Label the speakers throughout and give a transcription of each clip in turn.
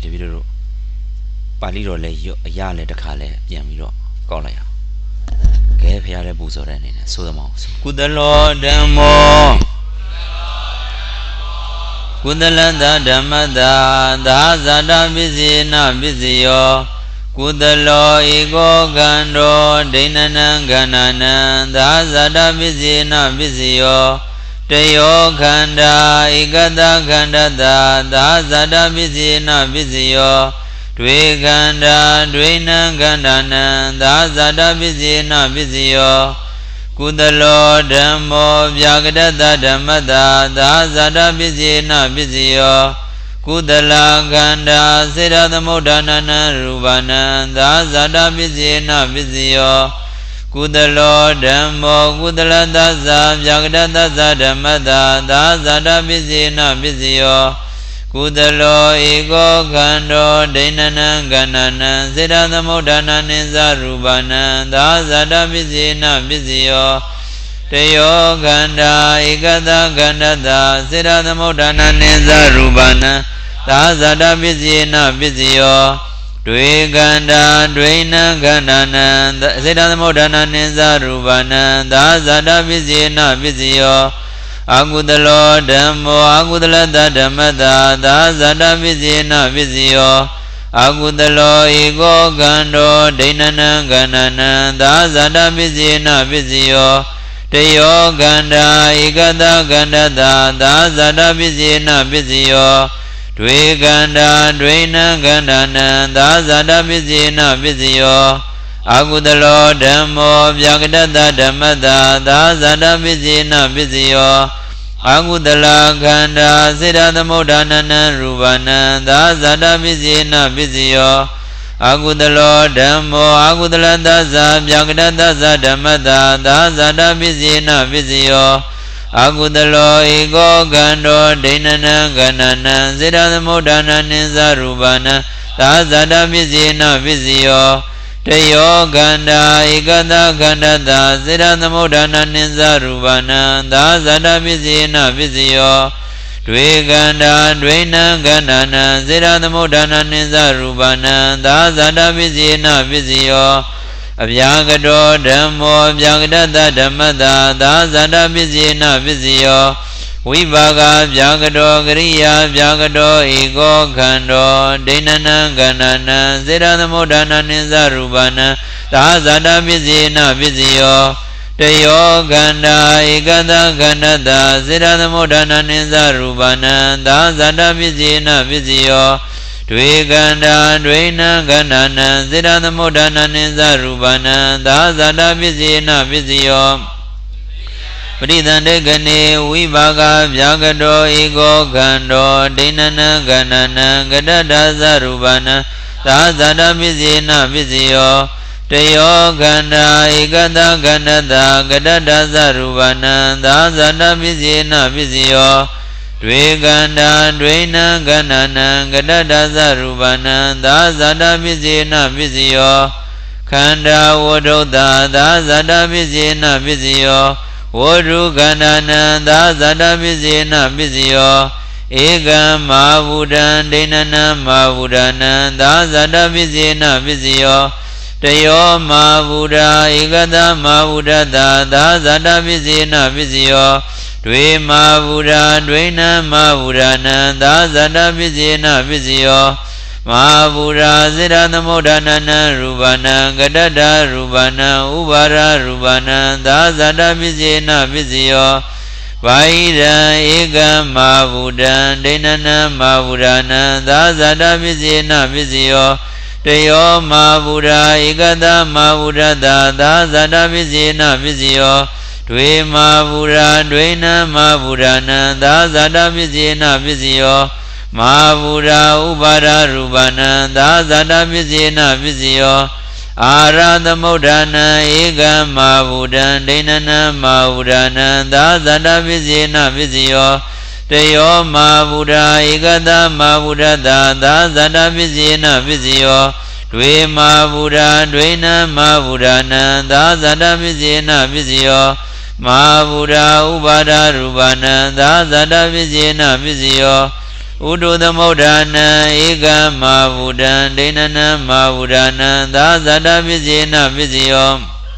Speaker 1: တပည့်တို့ပါဠိတော်လည်းအရာလည်းတစ်ခါလည်းပြန်ပြီးတော့ကောက်လိုက်အောင်ကဲဖះလည်းပူဇော်တဲ့အနေနဲ့ဆိုသမောင်းကုသလောဓမ္မောကုသလတဓမ္မတာသာဇာတပစ္စေနပစ္စယောကုသလောဧကောခန္တောဒိဏနံခန္ဓာနံသာဇာတပစ္စေနပစ္စယောတယောခန္ဓာဧကတခန္ဓတာသာဇာတပစ္စေနပစ္စယောတွေခန္ဓာတွေနံခန္ဓာနံသာဇာတပစ္စေနပစ္စယောကုသလောဓမ္မောဗျာကတတဓမ္မတာသာဇာတပစ္စေနပစ္စယောကုသလခန္ဓာစေရသမုဋ္ဌာနနံရူပနံသာဇာတပစ္စေနပစ္စယောကုသလောဓမ္မောကုသလသဇာဗျာကတသဇာဓမ္မတာသာဇာတပစ္စေနပစ္စယောကုသလောဧကောခန္တောဒိဏနံခန္ဓာနံစေရသမုဋ္ဌာနနိသရူပနံသာဇာတပစ္စေနပစ္စယောတယောခန္ဓာဧကတခန္ဓတာစေရသမုဋ္ဌာနနိသရူပနံသာဇာတပစ္စေနပစ္စယောတွေခန္ဓာတွေနံခန္ဓာနံစေတသမုဋ္ဌာနနိသရူပနံသာဇာတပစ္စေနပစ္စယောအကုသလောဓမ္မောအကုသလတဓမ္မတာသာဇာတပစ္စေနပစ္စယောအကုသလောဧကောခန္တောဒိဏနံခန္ဓာနံသာဇာတပစ္စေနပစ္စယောတယောခန္ဓာဧကတခန္ဓတာသာဇာတပစ္စေနပစ္စယောတွေခန္ဓာတွေနံခန္ဓာနံသာဇာတပစ္စေနပစ္စယောအကုသလောဓမ္မောဗျာကတတဓမ္မတာသာဇာတပစ္စေနပစ္စယောအကုသလခန္ဓာစေရသမုဋ္ဌာနနံရူပနံသာဇာတပစ္စေနပစ္စယောအကုသလောဓမ္မောအကုသလသဇာဗျာကတသဇာဓမ္မတာသာဇာတပစ္စေနပစ္စယောအကုသလောဧကောခန္တောဒိဏနံခန္ဓာနံစေရသမုဋ္ဌာနနိသရူပနံသာဇာတပစ္စေနပစ္စယောတယောခန္ဓာဧကတခန္ဓတာစေရသမုဋ္ဌာနနိသရူပနံသာဇာတပစ္စေနပစ္စယောတွေခန္ဓာတွေနံခန္ဓာနံစေရသမုဋ္ဌာနနိသရူပနံသာဇာတပစ္စေနပစ္စယောအဗျာကတောဓမ္မောဗျာကတတဓမ္မတာသာဇာတပစ္စေနပစ္စယောဝိပါကဗျာကတောကရိယာဗျာကတောဧကောခန္တောဒိဏနံခန္ဓာနံစေရသမုဋ္ဌာနနိသရူပနံသာဇာတပစ္စေနပစ္စယောတယောခန္ဓာဧကတခန္ဓတာစေရသမုဋ္ဌာနနိသရူပနံသာဇာတပစ္စေနပစ္စယောတွေခန္ဓာတွေနံခန္ဓာနံစေရသမုဋ္ဌာနနိသရူပနံသာဇာတပစ္စေနပစ္စယောပရိသန္တေကနေဝိပါကဗျာကတောဧကောခန္တောဒိဏနံခန္ဓာနံကတတသရူပနံသာဇာတပစ္စေနပစ္စယောတယောခန္ဓာဧကတခန္ဓတာကတတသရူပနံသာဇာတပစ္စေနပစ္စယောတွေခန္ဓာတွေနံခန္ဓာနံကတတသရူပနံသာဇာတပစ္စေနပစ္စယောခန္ဓာဝဋ္ဌုတာသာဇာတပစ္စေနပစ္စယောဝဋ္ဌုခန္ဓာနံသာဇာတပစ္စေနပစ္စယောဧကံမဟာဗုဒ္ဓံဒိဏနံမဟာဗုဒ္ဓနာသာဇာတပစ္စေနပစ္စယောတယောမဟာဗုဒ္ဓဧကတမဟာဗုဒ္ဓသာသာဇာတပစ္စေနပစ္စယောတွေမဟာဗုဒ္ဓတွေနံမဟာဗုဒ္ဓနာသာဇာတပစ္စေနပစ္စယောမဟာဗုဒ္ဓစေရသမုဋ္ဌာနနံရူပနံကတတရူပနံဥပါရရူပနံသာဇာတပစ္စေနပစ္စယောဗာဟိရံဧကံမဟာဗုဒ္ဓံဒိဏနံမဟာဗုဒ္ဓနာသာဇာတပစ္စေနပစ္စယောတယောမဟာဗုဒ္ဓဧကတမဟာဗုဒ္ဓသာသာဇာတပစ္စေနပစ္စယောတွေမဟာဗုဒ္ဓတွေနံမဟာဗုဒ္ဓနာသာဇာတပစ္စေနပစ္စယောမဟာဗုဒ္ဓဥပါဒရူပနံသာဇာတပစ္စေနပစ္စယောအာရသမုဋ္ဌာနံဧကံမဟာဗုဒ္ဓံဒိဏနံမဟာဗုဒ္ဓနာသာဇာတပစ္စေနပစ္စယောတယောမဟာဗုဒ္ဓဧကတမဟာဗုဒ္ဓသာသာဇာတပစ္စေနပစ္စယောတွေမဟာဗုဒ္ဓတွေနံမဟာဗုဒ္ဓနာသာဇာတပစ္စေနပစ္စယောမဟာဗုဒ္ဓဥပါဒရူပနံသာဇာတပစ္စေနပစ္စယောอุดุตมุดานังเอกมาวุดังเดนนังมาวุดานังသာဇတပိစေနပိစယော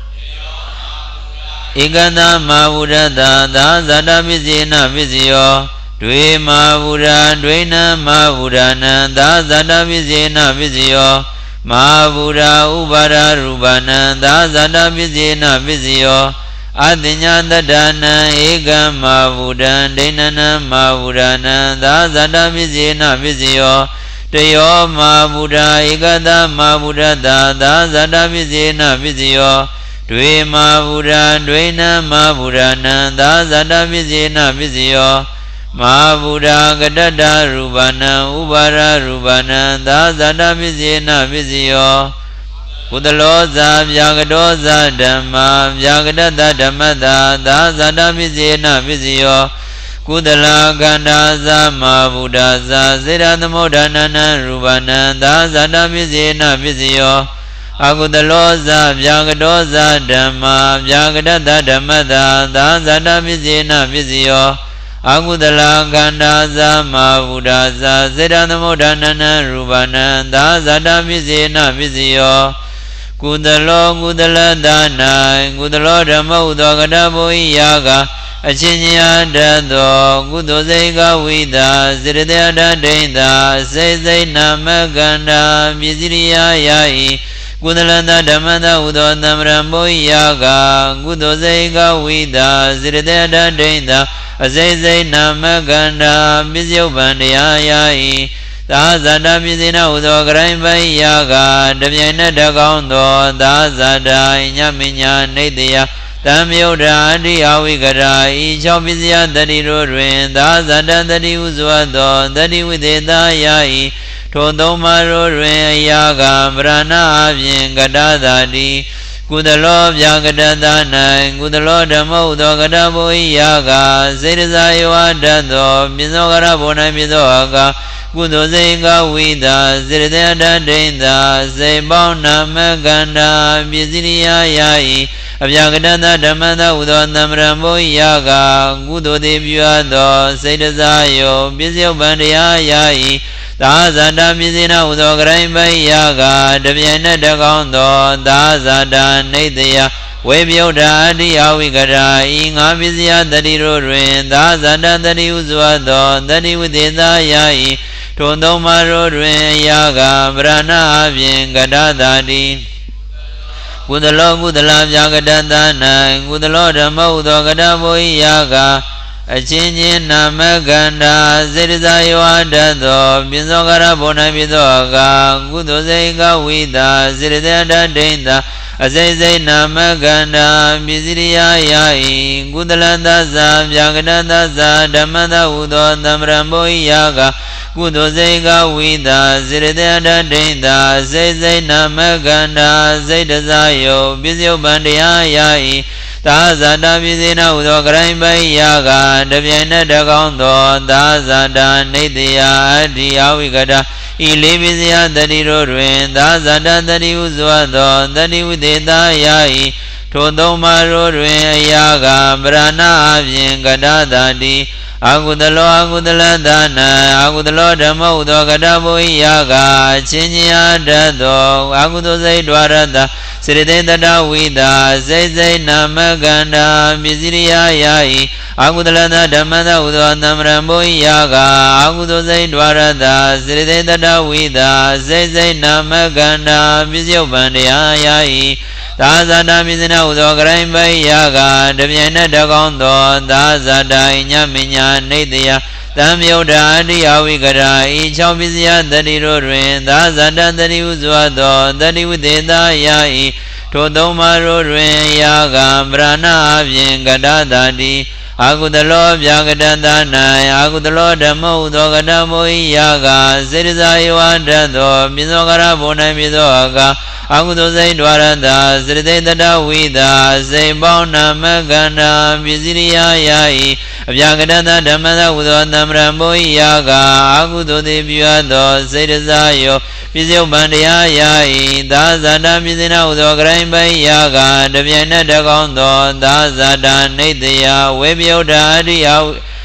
Speaker 1: เอกตมาวุดตาသာဇတပိစေနပိสယောတွေมาวุดาတွေနมาวุดานังသာဇတပိစေနပိสယောมาวุดาอุပါဒရူပนังသာဇတပိစေနပိสယောအတိညာတတနာဧကမဝုဒံဒိဏနံမဝုဒနာသာဇတပိစေနပိစယောတယောမဝုဒာဧကတမဝုဒတာသာဇတပိစေနပိစယောတွေမဝုဒံတွေနံမဝုဒနာသာဇတပိစေနပိစယောမဝုဒာကတတရူပနံဥပါရရူပနံသာဇတပိစေနပိစယောကုသလောဇာဗျာကတောဇာဓမ္မာဗျာကတတဓမ္မတာသာဇတပိစေနပိစယောကုသလာကန္တာဇာမဗုဒ္ဓဇာစေရသမုဒ္ဒနာနံရူပနံသာဇတပိစေနပိစယောအကုသလောဇာဗျာကတောဇာဓမ္မာဗျာကတတဓမ္မတာသာဇတပိစေနပိစယောအကုသလာကန္တာဇာမဗုဒ္ဓဇာစေရသမုဒ္ဒနာနံရူပနံသာဇတပိစေနပိစယောကုသလောကုသလဒါနာကုသလောဓမ္မဥသောကတဘောဤယာကအချင်းချင်းတတ်သောကုသိုလ်စိတ်ကဝိတာစေတတေတဒိဋ္ဌာစိတ်စိတ်နာမကန္တာပစ္စရိယယာဤကုသလတဓမ္မတဥသောသမ္ရံဘောဤယာကကုသိုလ်စိတ်ကဝိတာစေတတေတဒိဋ္ဌာအစိတ်စိတ်နာမကန္တာပစ္စယုပ္ပံတရားယာဤသာဇတပိစေနဥသောကရိုင်းပိုင်ယာကတပြိုင်နက်တကောင်းသောသာဇတညမညာနေတယတံမြုဒ္ဓအတိအဝိကရာဤ၆ပစ္စယတတိတို့တွင်သာဇတတတိဥစွာသောတတိဝိသေသယာဤထိုသုံးပါးတို့တွင်အယာကဗရဏအပြင်ကတသာတိကုသလောဗျာကတသနံကုသလောဓမ္မဥသောကတဘောဤယာကစေတဇာယောတတ်သောပိသောကရဘော၌ပိသောအကကုသိုလ်စိတ်ကဝိတာစေတတေတဒိဋ္ဌာစေပေါင်းနာမကန္တာပစ္စရိယယာဤအဗျာကတသဓမ္မတဥသောသမ္မရံဘောဤယာကကုသိုလ်တိပြုအပ်သောစေတဇာယောပစ္စယုပ္ပံတရားယာဤသာဇတပိစေနဥသောကရိုင်းပိုင်ယာကတပြိုင်နက်တကောင်းသောသာဇတနေတယဝေမြုဒ္ဓအတိအဝိကရာဤငါပစ္စယတတိတို့တွင်သာဇတတတိဥစွာသောတတိဝိသေသယာဤထိုသုံးပါးတို့တွင်ယာကဗရဏအပြင်ကတသာတိကုသလောကုသလဗျာကတသနံကုသလောဓမ္မဥသောကတဘောဤယာကအချင်းချင်းနာမကန္တာစေတဇာယောတတ်သောပိသောကရဘော၌ပိသောကကုသိုလ်စိတ်ကဝိတာစေတတေတဒိဋ္ဌာအစိစိတ်နာမကန္တာပစ္စရိယယာဤကုသလသဇာဗျာကတသဇာဓမ္မတဟုသောသမ္မရံဘောဤယာကကုသိုလ်စိတ်ကဝိတာစေတတေတဒိဋ္ဌာစိတ်စိတ်နာမကန္တာစိတ်တဇာယောပစ္စယုပ္ပံတရားယာဤသာဇတပိစေနဥသောကရိုင်းပိုင်ယာကတပြိုင်နက်တကောင်းသောသာဇတနေတယအတ္တိအဝိကတာဤလေးပစ္စယတတိတို့တွင်သာဇတတတိဥစွာသောတတိဝိသေသယာဤထိုသုံးပါးတို့တွင်အယာကဗရဏအပြင်ကတသာတိအကုသလောအကုသလသနံအကုသလောဓမ္မဥသောကတဘောဤယာကအချင်းချင်းတတ်သောအကုသိုလ်စိတ်ဒွါရတစေတတေတတဝိတာစိတ်စိတ်နာမကန္တာပစ္စရိယယာဤအကုသလသဓမ္မတဥသောသမ္မရံဘောဤယာကအကုသိုလ်စိတ်ဒွါရတစေတတေတတဝိတာစိတ်စိတ်နာမကန္တာပစ္စယုပ္ပံတရားယာဤသာဇတပိစေနဥသောကရိုင်းပိုင်ယာကတပြိုင်နက်တကောင်းသောသာဇတညမညာနေတယသံမြုဒ္ဓအတိအဝိကရာဤ၆ပစ္စယတတိတို့တွင်သာဇတတတိဥစွာသောတတိဝိသေသယာဤထိုသုံးပါးတို့တွင်ယာကဗရဏအပြင်ကတသာတိအကုသလောဗျာကတသနံအကုသလောဓမ္မဥသောကတမောဤယာကစေတဇာယောတတ်သောပိသောကရဘော၌ပိသောအကုသိုလ်စိတ်ဒွါရတစေတတေတဝိတာစိတ်ပေါင်းနာမကန္တာပစ္စရိယယာဤအဗျာကတသဓမ္မတဟုသောသမ္မရံဘောဤယာကအကုသိုလ်တိပြုအပ်သောစေတဇာယောပစ္စယုပ္ပံတရားယာဤသာဇတပိစေနဟုသောကရိုင်းပိုင်ယာကတပြိုင်နက်တကောင်းသောသာဇတနေတယဝေမြုဒ္ဓအတိယ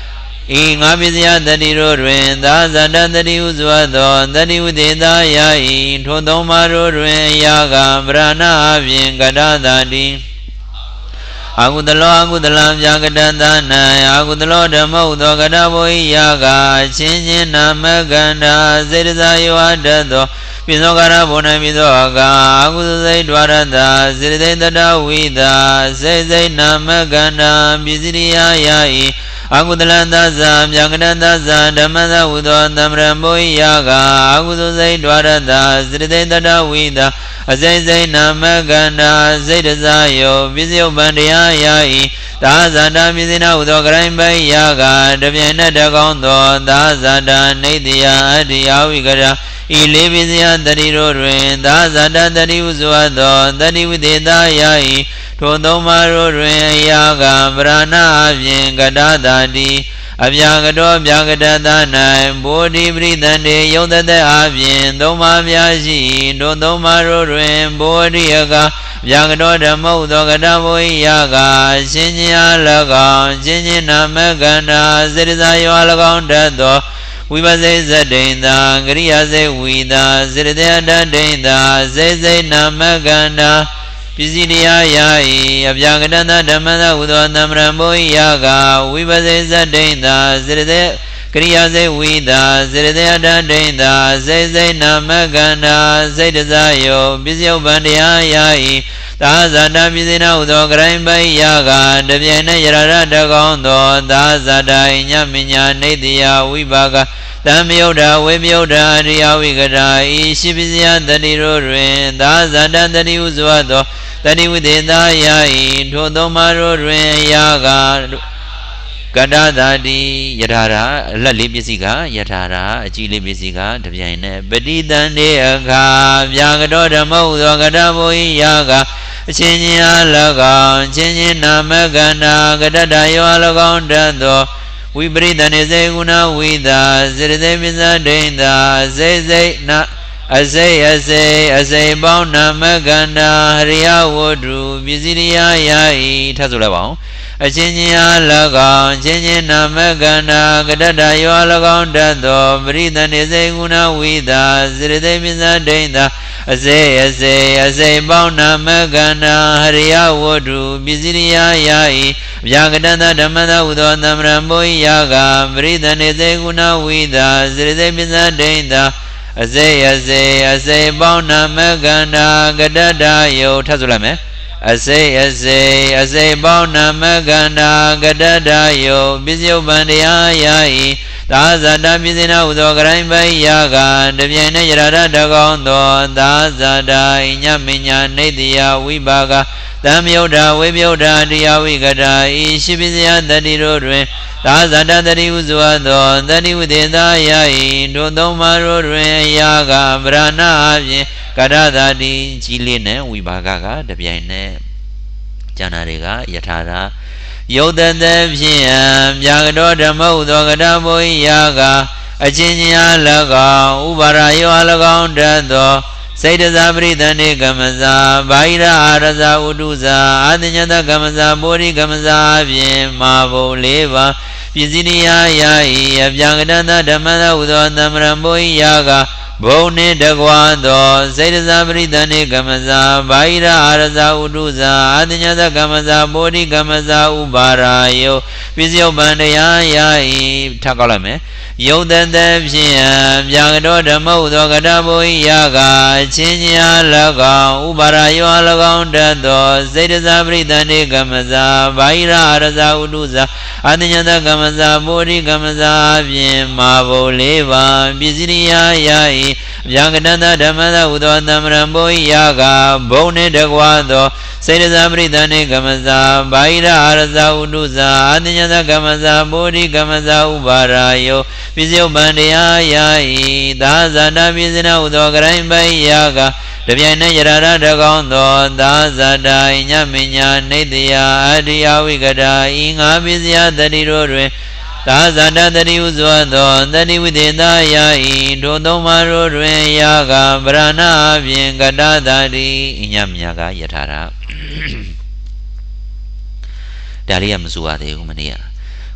Speaker 1: ngāပစ္စယတတိတို့တွင်သာဇာတတတိဟုဆိုသောတတိဝိသေသယ၏ထိုသုံးပါးတို့တွင်အရာကပရဏအပြင်ကတသာတိအာဟုတလောအာဟုတလံဗျာကတသနံအာဟုတလောဓမ္မဟုသောကတဘောဤယာကအချင်းချင်းနာမကန္တာစေတသာယောအတ္တသောပိသောကာရဘောနပိသောအကာအာဟုသစိတ်ဒွါရတစေတသိတတဝိတာစေစိတ်နာမကန္တာပိစိရိယာယဤအာဟုတလံသဇာဗျာကတသဇာဓမ္မသဟုသောသမ္မရံဘောဤယာကအာဟုသစိတ်ဒွါရတစေတသိတတဝိတာအစိမ့်စိမ့်နာမကန္တာစိတ်တစားယောပစ္စယုပ္ပန္တရားယာဤသာဇာတာပစ္စည်းနာဟုသောကရိုင်းပိုင်ယာကတပြိုင်နက်တကောင်းသောသာဇာတာနေတယအတ္တိယဝိကရာဤလေးပစ္စယတတိတို့တွင်သာဇာတာတတိဟုဆိုသောတတိဝိသေသယာဤထိုသုံးပါးတို့တွင်အရာကပရဏအပြင်ကတသာတိအဗျာကတောဗျာကတသ၌ဘောဓိပရိသန္တေယုတ်တသက်အပြင်သုံးပါးများရှိထိုသုံးပါးတို့တွင်ဘောဓိအကဗျာကတောဓမ္မဟုသောကတဘောဟိယကရှင်ချင်းအား၎င်းချင်းချင်းနာမကန္တာစေတသာယော၎င်းတတ်သောဝိပဿိဇဒိန်သာကရိယာစေဝိသာစေတသေအတ္တဒိန်သာစေစိတ်နာမကန္တာပစ္စည်းတရားယာဤအဗျာကတသဓမ္မသဟုသောသမ္မရံဘောဟိယကဝိပဿိဇဒိန်သာစေတသေကရိယာစေဝိသာစေတသေအတ္တဒိန်သာစေစိတ်နာမကန္တာစိတ်တစားယောပစ္စယုပ္ပန္တရားယာဤသာဇာတာပစ္စည်းနာဟုသောကရိုင်းပိုင်ယာကတပြိုင်နက်ယရတကောင်းသောသာဇာတာညမညာနေတယဝိပါကတံမြုဒ္ဓဝေမြုဒ္ဓအရိယဝိကရာဤရှိပစ္စယတတိတို့တွင်သာဇာတတတိဟုဆိုသောတတိဝိသေသယာဤထိုသုံးပါးတို့တွင်အရာကကတသာတိယထာရာအလက်လေးပစ္စည်းကယထာရာအကြီးလေးပစ္စည်းကတပြိုင်နက်ပတိတန်တေအခါဗျာကတောဓမ္မဟုသောကတဘောဟိယာကအချင်းချင်းအား၎င်းချင်းချင်းနာမကန္တာကတတယောအား၎င်းတတ်သောဝိပရိတန်စေကုဏဝိသာစေတသိပစ္စဒိန်သာစေစိတ်နာအစိအစိပေါင်းနာမကန္တာဟရိယဝတ္ထုပစ္စည်းယာယာဤထပ်ဆိုလိုက်ပါဦးအချင်းချင်းအား၎င်းချင်းချင်းနာမကန္တာကတတယောအား၎င်းတတ်သောပရိတန်စေကုဏဝိသာစေတသိပစ္စဒိန်သာအစိပေါင်းနာမကန္တာဟရိယဝတ္ထုပစ္စည်းယာယာဤဗျာကတသဓမ္မသဟုသောသမ္မရံဘောဟိယကပရိသန္တေစေကုဏဝိသာစေတသိပစ္စဒိန်သာအစိပေါင်းနာမကန္တာကတတယောထပ်ဆိုလိုက်မယ်အစိပေါင်းနာမကန္တာကတတယောပစ္စယုပ္ပန္တရားယာဤသာဇာတာပစ္စည်းနာဟုသောကရိုင်းပိုင်ယာကတပြိုင်နက်ယရတကောင်းသောသာဇာတာညမညာနေတယဝိပါကတံမြုဒ္ဓဝေမြုဒ္ဓတရားဝိကရာဤရှိပစ္စယတတိတို့တွင်သာဇာတတတိဟုဆိုသောတတိဝိသေသယာဤထိုသုံးပါးတို့တွင်အရာကဗရဏအပြင်ကတသာတိကြီးလေးနဲ့ဝိပါကတပြိုင်နက်ကျန်တာတွေကယထာရာယုတ်တသက်ဖြင့်ဗျာကတောဓမ္မဟုသောကတဘောဟိယာကအချင်းချင်းအား၎င်းဥပါရယောအား၎င်းတတ်သောစေတဇာပရိသန္တိကမ္မဇာဘာဟိရအာရဇာဥတုဇာအာသညတကမ္မဇာဘောဓိကမ္မဇာအပြင်မာဘုံ၄ပါးပစ္စည်းယာယာဤအဗျာကတသဓမ္မသဟုသောသမ္မရံဘောဟိယာကဘုံနှင့်တကွာသောစေတဇာပရိသန္တိကမ္မဇာဘာဟိရအာရဇာဥတုဇာအာသညတကမ္မဇာဘောဓိကမ္မဇာဥပါရာယောပစ္စယုပ္ပန္တရားယာဤထပ်ကောက်လိုက်မယ်ယုတ်တသက်ဖြင့်ဗျာကတောဓမ္မဟုသောကတဘောဟိယာကအချင်းချင်းအား၎င်းဥပါရယောအား၎င်းတတ်သောစေတဇာပရိသန္တိကမ္မဇာဘာဟိရအာရဇာဥတုဇာအာသညတကမ္မဇာဘောဓိကမ္မဇာအပြင်မာဘုံ၄ပါးပစ္စည်းယာယာဤဗျာကတသဓမ္မသဟုသောသမ္မရံဘောဟိယာကဘုံနှင့်တကွာသောစေတဇာပရိသန္တိကမ္မဇာဘာဟိရအာရဇာဥတုဇာအာသညတကမ္မဇာဘောဓိကမ္မဇာဥပါရာယောပစ္စယုပ္ပန္တရားယာဤသာဇာတာပစ္စည်းနာဟုသောကရိုင်းပိုင်ယာကတပြိုင်နက်ယရတကောင်းသောသာဇာတာညမညာနေတယအတ္တိယဝိကရာဤငါပစ္စယတတိတို့တွင်သာဇာတတတိဟုဆိုသောတတိဝိသေသယာဤထိုသုံးပါးတို့တွင်ယာကဗရဏအပြင်ကတသာတိညမညာကယထာရာဒါလေးကမဆိုရသေးဘူးမနေ့က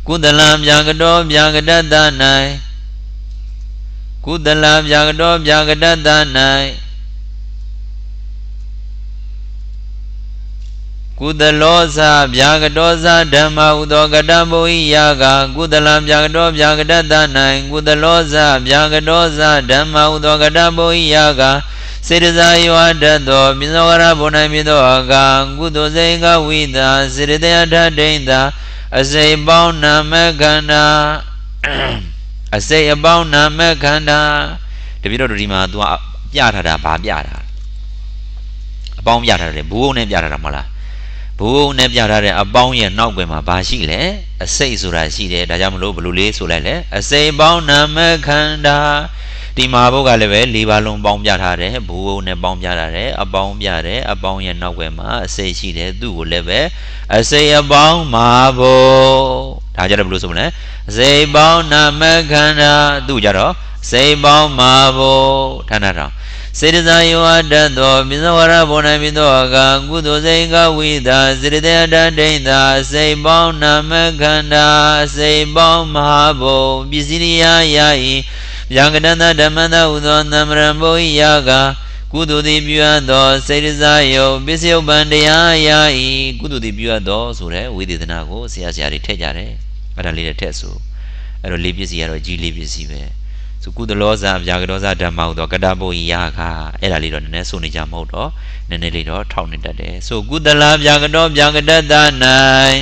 Speaker 1: ကုသလဗျာကတောဗျာကတတ၌ကုသလဗျာကတောဗျာကတတ၌ကုသလောဇဗျာကတောဇဓမ္မဥသောကတဘုဟိယာကကုသလဗျာကတောဗျာကတတ၌ကုသလောဇဗျာကတောဇဓမ္မဥသောကတဘုဟိယာကစေတဇာယောတတ်သောပိသောကရဘုံ၌မြသောအကကုသိုလ်စိတ်ကဝိတာစေတတယထဒိဋ္ဌာအစိတ်ပေါင်းနာမခန္ဓာအစိတ်အပေါင်းနာမခန္ဓာတပိတော့ဒီမှာ तू ပြထားတာဗာပြတာအပေါင်းပြထားတယ်ဘိုးနဲ့ပြထားတာမဟုတ်လားဘိုးနဲ့ပြထားတဲ့အပေါင်းရဲ့နောက်ွယ်မှာဗာရှိလေအစိတ်ဆိုတာရှိတယ်ဒါကြောင့်မလို့ဘလို့လေးဆိုလိုက်လေအစိတ်ပေါင်းနာမခန္ဓာဒီမှာဘုတ်ကလည်းပဲ၄ပါးလုံးပေါင်းပြထားတယ်ဘိုးနဲ့ပေါင်းပြထားတယ်အပေါင်းပြတယ်အပေါင်းရဲ့နောက်ွယ်မှာအစိတ်ရှိတယ်သူ့ကိုလည်းပဲအစိတ်အပေါင်းမှာဘုဒါကြတော့ဘလို့ဆိုမလဲအစိတ်ပေါင်းနာမခန္ဓာသူ့ကြတော့စိတ်ပေါင်းမှာဘုဌာနတော်စေတဇာယောတတ်သောပိသဝရဘုံ၌ပိသောအကကုသိုလ်စိတ်ကဝိတာစေတတေတဒိဋ္ဌာစိတ်ပေါင်းနာမခန္ဓာစိတ်ပေါင်းမဟာဘုပစ္စည်းရိယယာယိဗျာကတတဓမ္မတဥသောသမ္မရံဘုဟိယာကကုသိုလ်သည်ပြုအပ်သောစေတဇာယောပစ္စယုပ္ပံတရားယာယိကုသိုလ်သည်ပြုအပ်သောဆိုတဲ့ဝိသေသနာကိုဆရာတွေထည့်ကြတယ်အဲ့ဒါလေးတွေထည့်ဆိုအဲ့တော့လေးပစ္စည်းကတော့ကြီးလေးပစ္စည်းပဲဆိုကုသလောဇဗျာကတောဇဓမ္မဥသောကတဘုဟိယာကအဲ့ဒါလေးတော့နည်းနည်းဆိုနေကြမဟုတ်တော့နည်းနည်းလေးတော့ထောက်နေတတ်တယ်ဆိုကုသလဗျာကတောဗျာကတတ၌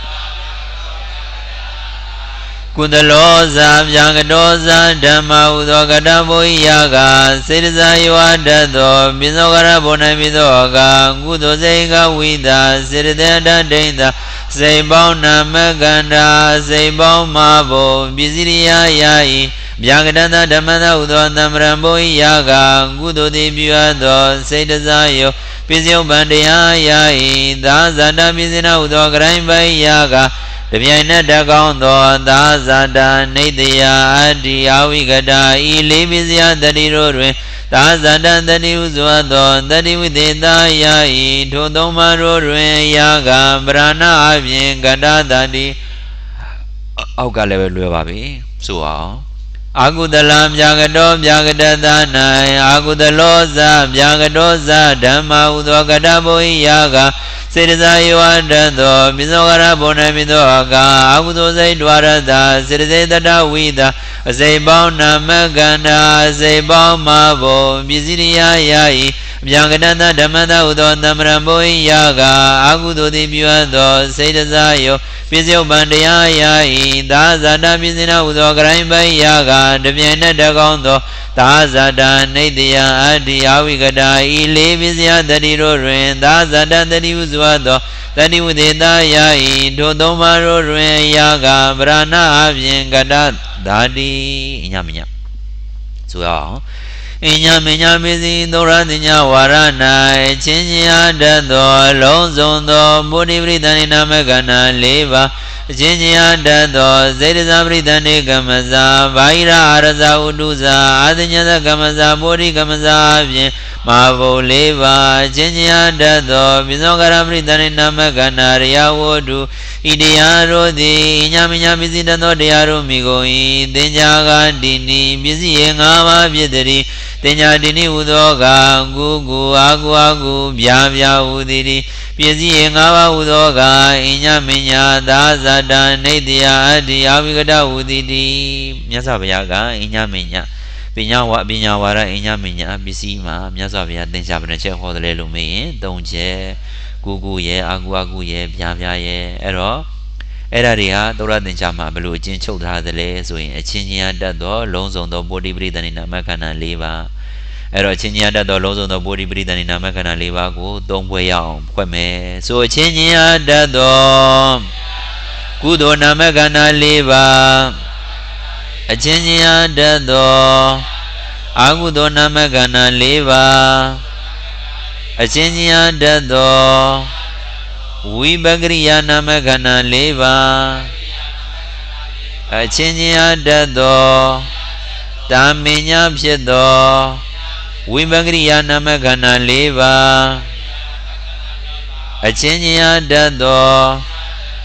Speaker 1: ကုသလောဇဗျာကတောဇဓမ္မဥသောကတဘုဟိယာကစေတဇာယောတတ်သောပိသောကရဘုံ၌ပိသောကကုသိုလ်စိတ်ကဝိတာစေတတေတဒိဋ္ဌာစိတ်ပေါင်းနာမကန္တာစိတ်ပေါင်းမဘုပစ္စည်းရိယယာယိဗျာကတတဓမ္မတဥသောသမ္မရံဘုဟိယာကကုသိုလ်သည်ပြုအပ်သောစေတဇာယောပစ္စယုပ္ပံတရားယာယိသာဇာတပိစိနာဥသောကရိုင်းပိုင်ယာကတပြိုင်နက်တကောင်းသောသာဇာတနေတယအတ္တိအဝိကတာဤလေးပစ္စယတတိတို့တွင်သာဇာတတတိဟုဆိုသောတတိဝိသေသယာယိထိုသုံးပါးတို့တွင်ယာကပရဏအပြင်ကတတတိအောက်ကလည်းပဲလွယ်ပါပြီဆိုအောင်အာကုသလဗျာကတောဗျာကတတ၌အာကုသလောဇဗျာကတောဇဓမ္မဥသောကတဘုဟိယာကစေတဇာယောတတ်သောပိသောကရဘုံ၌ပိသောအကအာကုသိုလ်စိတ်ဒွါရတစေတစေတတဝိတာအစိတ်ပေါင်းနာမကန္တာအစိတ်ပေါင်းမဘုပစ္စည်းရိယယာယိဗျာကတတဓမ္မတဥသောသမ္မရံဘုဟိယာကအာကုသိုလ်သည်ပြုအပ်သောစေတဇာယောပစ္စယုပ္ပံတရားယာယိသာဇာတပိစိနာဥသောကရိုင်းပိုင်ယာကတပြိုင်နက်တကောင်းသောသာဇာတနေတယအတ္တိအဝိကတာဤလေးပစ္စယတတိတို့တွင်သာဇာတတတိဟုဆိုသောတတိဝိသေသယာယိထိုသုံးပါးတို့တွင်ယာကပရဏအပြင်ကတဓာတိအညမညဆိုရအောင်အညမညမေစီသောရတိညဝါရ၌ချင်းချင်းအားတတ်သောလုံးစုံသောမုဒိပရိသန္တိနာမကဏ၄ပါးအချင်းချင်းအားတတ်သောစေတဇာပရိသန္တိကမ္မဇာဗာဟိရအာရဇာဥတုဇာအာသညသကမ္မဇာဗောဓိကမ္မဇာအပြင်မဟာဘုံ၄ပါးအချင်းချင်းအားတတ်သောပိသောကရပရိသန္တိနာမကဏရယဝတ္တုဤတရားတို့သည်အညမညပစ္စည်းတသောတရားတို့မိကုန်၏သင်္ကြကတိနိပစ္စည်း၅ပါးဖြစ်သည်တင်ညာတိနိဟူသောကကုကုအာကုအာကုဗျာဗျာဟူသည်ပစ္စည်း၅ပါးဟူသောကအညမညာသာဇာတနေတယအတ္တိအဝိကတဟူသည်မြတ်စွာဘုရားကအညမညာပညာဝရအညမညာပစ္စည်းမှာမြတ်စွာဘုရားသင်္ချာဘယ်နှချက်ဟောတယ်လဲလို့မေးရင်၃ချက်ကုကုရဲ့အာကုအာကုရဲ့ဗျာဗျာရဲ့အဲ့ဒါတွေဟာသောရသင်္ချာမှာဘယ်လိုအကျဉ်းချုပ်ထားသလဲဆိုရင်အချင်းချင်းတတ်သောလုံးစုံသောပုရိပရိသန္တိနာမခန္ဓာ၄ပါးအဲ့တော့အချင်းချင်းတတ်သောလုံးစုံသောပုရိပရိသန္တိနာမခန္ဓာ၄ပါးကို၃ဘွဲရအောင်ဖွဲ့မယ်ဆိုအချင်းချင်းတတ်သောကုသိုလ်နာမခန္ဓာ၄ပါးအချင်းချင်းတတ်သောအာကုသိုလ်နာမခန္ဓာ၄ပါးအချင်းချင်းတတ်သောဝိပကရိယာနာမခန္ဓာ၄ပါးအချင်းချင်းတတ်သောတာမင်ညာဖြစ်သောဝိပကရိယာနာမခန္ဓာ၄ပါးအချင်းချင်းတတ်သော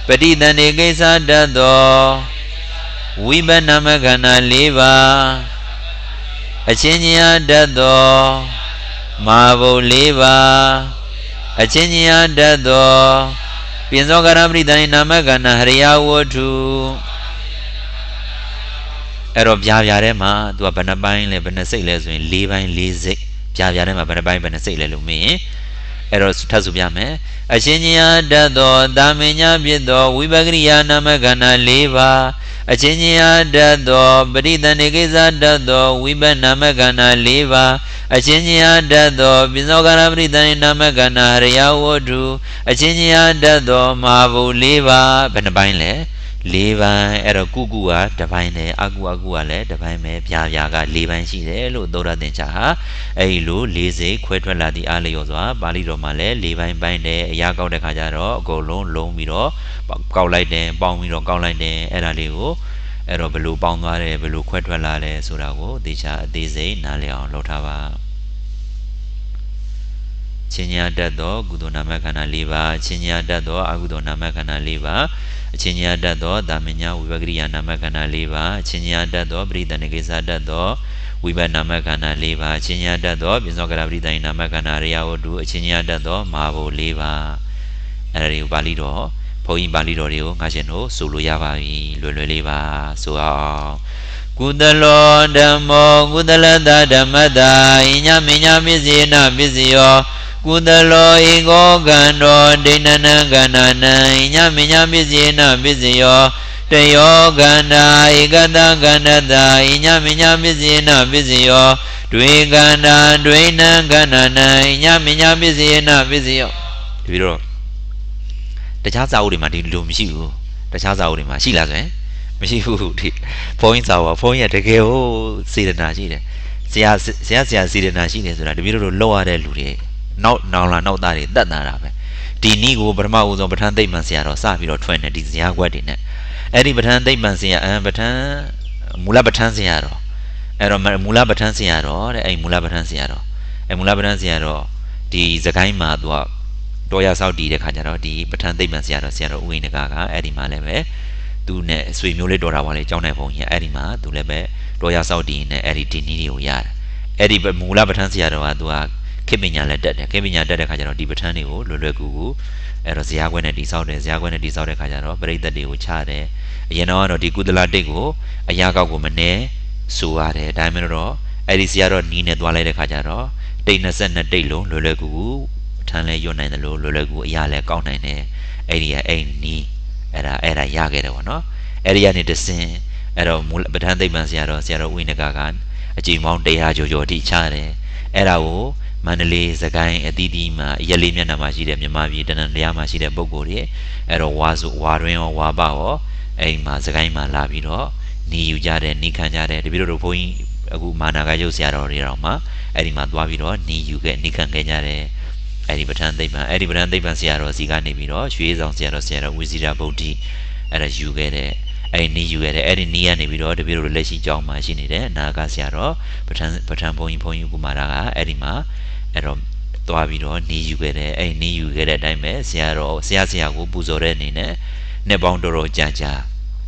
Speaker 1: Paditane Kesa Dato Vibanama Gana Leva Achinya Dato Mavo Leva Achinya Dato Pinzogara Britani Namagana Hariya Wotu Erobjavyarema, to a Banabine, Lebanese, Levi, Lizik, Javarema, Banabine, Banase, Lumi, Eros Tazubiame, Achinia Dado, Damenia Bido, Wibagria Namagana Leva, Achinia Dado, Brida Negeza Dado, Wiba Namagana Leva, Achinia Dado, Binogara Brida Namagana Riawodu, Achinia Dado, Mavu Leva, Banabine. Leva era Gugua, Davine, Aguaguale, Davime, Piaga, Levan Shide, Dora Dencha, Ailu, Lize, Quetrala di Alioza, Balido Male, Levine Binde, Yago de Cajaro, Golon, Lomiro, Caulide, Baumiro, Caulide, Era Leo, Erobelu, Baumare, Belu, Quetralale, Surago, Dicha, Dize, Naleon, Lotava. Chinya Dado, Gudunamacana Leva, Chinya Dado, Agudonamacana Leva. Chinya Dado, Damina, Vivagria Namagana Leva, Chinya Dado, Brida Negesa Dado, Viva Namagana Leva, Chinya Dado, Bizogara Brida Namagana Riaodu, Chinya Dado, Mavo Leva, Ari Balido, Poi Balido, Gajeno, Suluyavi, Luleva, Sua. Gudalo, Damo, Gudala Damada, Inyaminya Bizina, Bizio. Kudalo ego gando dinana ganana inyaminya bizina bizio teyo ganda igada gandada inyaminya bizina bizio dwe ganda dwena ganana inyaminya bizina bizio Dibiro Tachasa uri ma di lu mshi bu Tachasa uri ma shi la so yin Mshi bu di Phone sa wa phone ya teke ho Sedana shi de Sia sedana shi de soda Dibiro lo law ya de lu de Now la now that is that Narabe. Dinigo Burma was on Batan de Mansia or Savio 20 Dizia Guadine. Eddie Batan de Mansia and Batan Mula Batansiaro. Mula Batansiaro, a Mula Batansiaro. A Mula Batansiaro, the Zakaima Doya Saudi de Cajaro, the Batan de Mansiaro, Sierra Winagaga, Eddie Maleve, do ne swimule Dora Wale, John Evonia, Edima, do Lebe, Doya Saudi, Eddie Dinio Yar. Eddie Mula Batansiaro, Adua. Kebinya dead, Kebinya dead Cajaro, Dibetani, Lulugu, Erosia when it is out, Ziagwen it is out of Cajaro, break the day with Chade, Yano di Gudala Dego, a Yaga woman, Suare, Diamond, Edisiaro, Nina Dwale de Cajaro, Dana Sena Delo, Lulugu, Tanle Yona, Lulugu, Yale, Gaunane, Area A Ni, Era Yagero, no? Area need to sing, Ero Betande Mansiaro, Sierra Winagagan, a Jimon de Ajo di Chade, Erao. Manale, Zagai, a Didima, Yalimia Namaji, Yamavi, and Yamashi, the Bogori, Ero Wazu, Warin or Wabao, a Mazagaima Lavido, Ni Ujade, Nikanjade, the Bido Point, a good Managayo Siaro Rama, Edima Dwavido, Ni you get Nikan Ganyare, Edibatan de Bansiaro, Zigani Vido, she is on Sierra, Wizira Boti, and as you get it. I need you at any near Nibido, the Bido Leshi John Machine, Nagasiaro, Patan Point Kumaraga, Edima. Erom Toavido, need you get a need you get a dime, Siaro, Siasiago, Buzorenine, Nebondoro Jaja.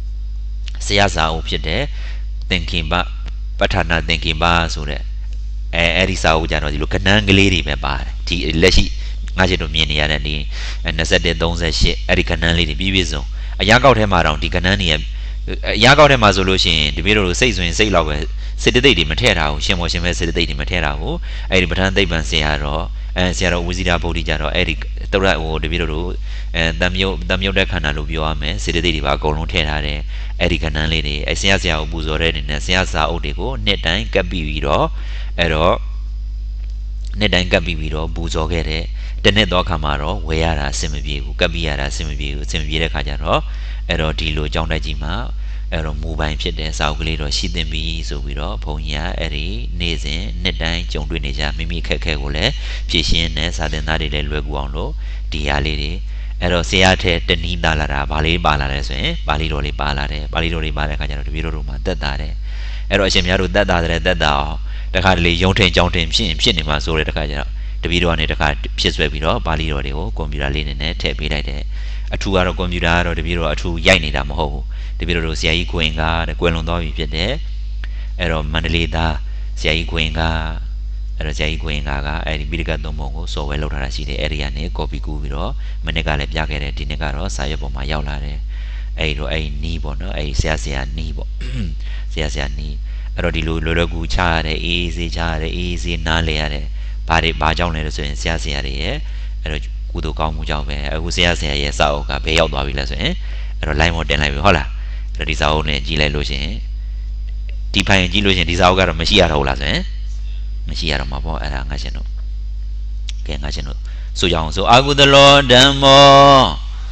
Speaker 1: Siasa Opide, thinking ba Patana thinking ba Sure. Erisa Ujano, look at Nanglady Meba, T. Leshi, Majedomini and the said they don't say shit, Ericanali, Bibizo. A young out him around the Cananian. Young out him as solution, the Bido says when say log. Sedate Matera, Shemoshim Sedate Matera, Eribatan de Bansiaro, and Sierra Wizida Bodijaro, Eric, Tora or the Vido, and Damio de Canalubioame, Sedate Colon Terre, Eric and Lady, a Siasia Buzoren, and Siasa Odego, Netan Gabido, Ero Netan Gabido, Buzogere, the Nedo Camaro, Weara Semibu, Gabiara Semibu, Semvira Cajaro, Ero Dilo, John Rajima. Ero mobile pit and Sauglido, she then be so we do, Ponya, Eri, Nazin, Nedine, John Dwinaja, Mimi Kakole, Pishin, Sadanadi del Reguando, Diality, Ero Seate, the Nidalara, Bali Balares, Balidori Balare, Balidori Balacana, Viruma, that dare. Ero Shemiaru, that dare, that thou, the hardly Jonte, Shinima, so the Kaja, the video on it, the card, Piswebido, Balidori, Combiralin, Tepidate.
Speaker 2: အထူကတော့ကွန်ပျူတာကတော့တပည့်တော်အထူရိုက်နေတာမဟုတ်ဘူးတပည့်တော်ဆရာကြီးခွင်ကတဲ့ကွယ်လွန်သွားပြီဖြစ်တယ်အဲ့တော့မန္တလေးသားဆရာကြီးခွင်ကအဲ့တော့ဆရာကြီးခွင်ကအဲ့ဒီပိဋကတ်သုံးပုံကိုစော်ဝဲလောက်ထားတာရှိတယ်အဲ့ဒီကနေ copy ကူးပြီးတော့မနေ့ကလည်းပြခဲ့တယ်ဒီနေ့ကတော့စာရွက်ပေါ်မှာရောက်လာတယ်အဲ့တော့အဲ့နီးပေါ့နော်အဲ့ဆရာနီးပေါ့ဆရာနီးအဲ့တော့ဒီလိုလွယ်လွယ်ကူချရတယ်အေးစေးချရတယ်အေးစေးနားလေရတယ်ဘာကြောင့်လဲဆိုရင်ဆရာတွေရဲ့အဲ့တော့ကုသိုလ်ကောင်းမှုကြောင့်ပဲအခုဆရာရဲ့စာအုပ်ကဘယ်ရောက်သွားပြီလဲဆိုရင်အဲ့တော့ line မတင်လိုက်ပြီဟုတ်လားအဲ့တော့ဒီစာအုပ်နဲ့ကြည့်လိုက်လို့ရှိရင်ဒီဖိုင်ကြည့်လို့ရှိရင်ဒီစာအုပ်ကတော့မရှိရတော့ဘူးလားဆိုရင်မရှိရတော့မှာပေါ့အဲ့ဒါငါရှင်တို့ကဲငါရှင်တို့ဆိုကြအောင်ဆိုအာဟုတလောဓမ္မော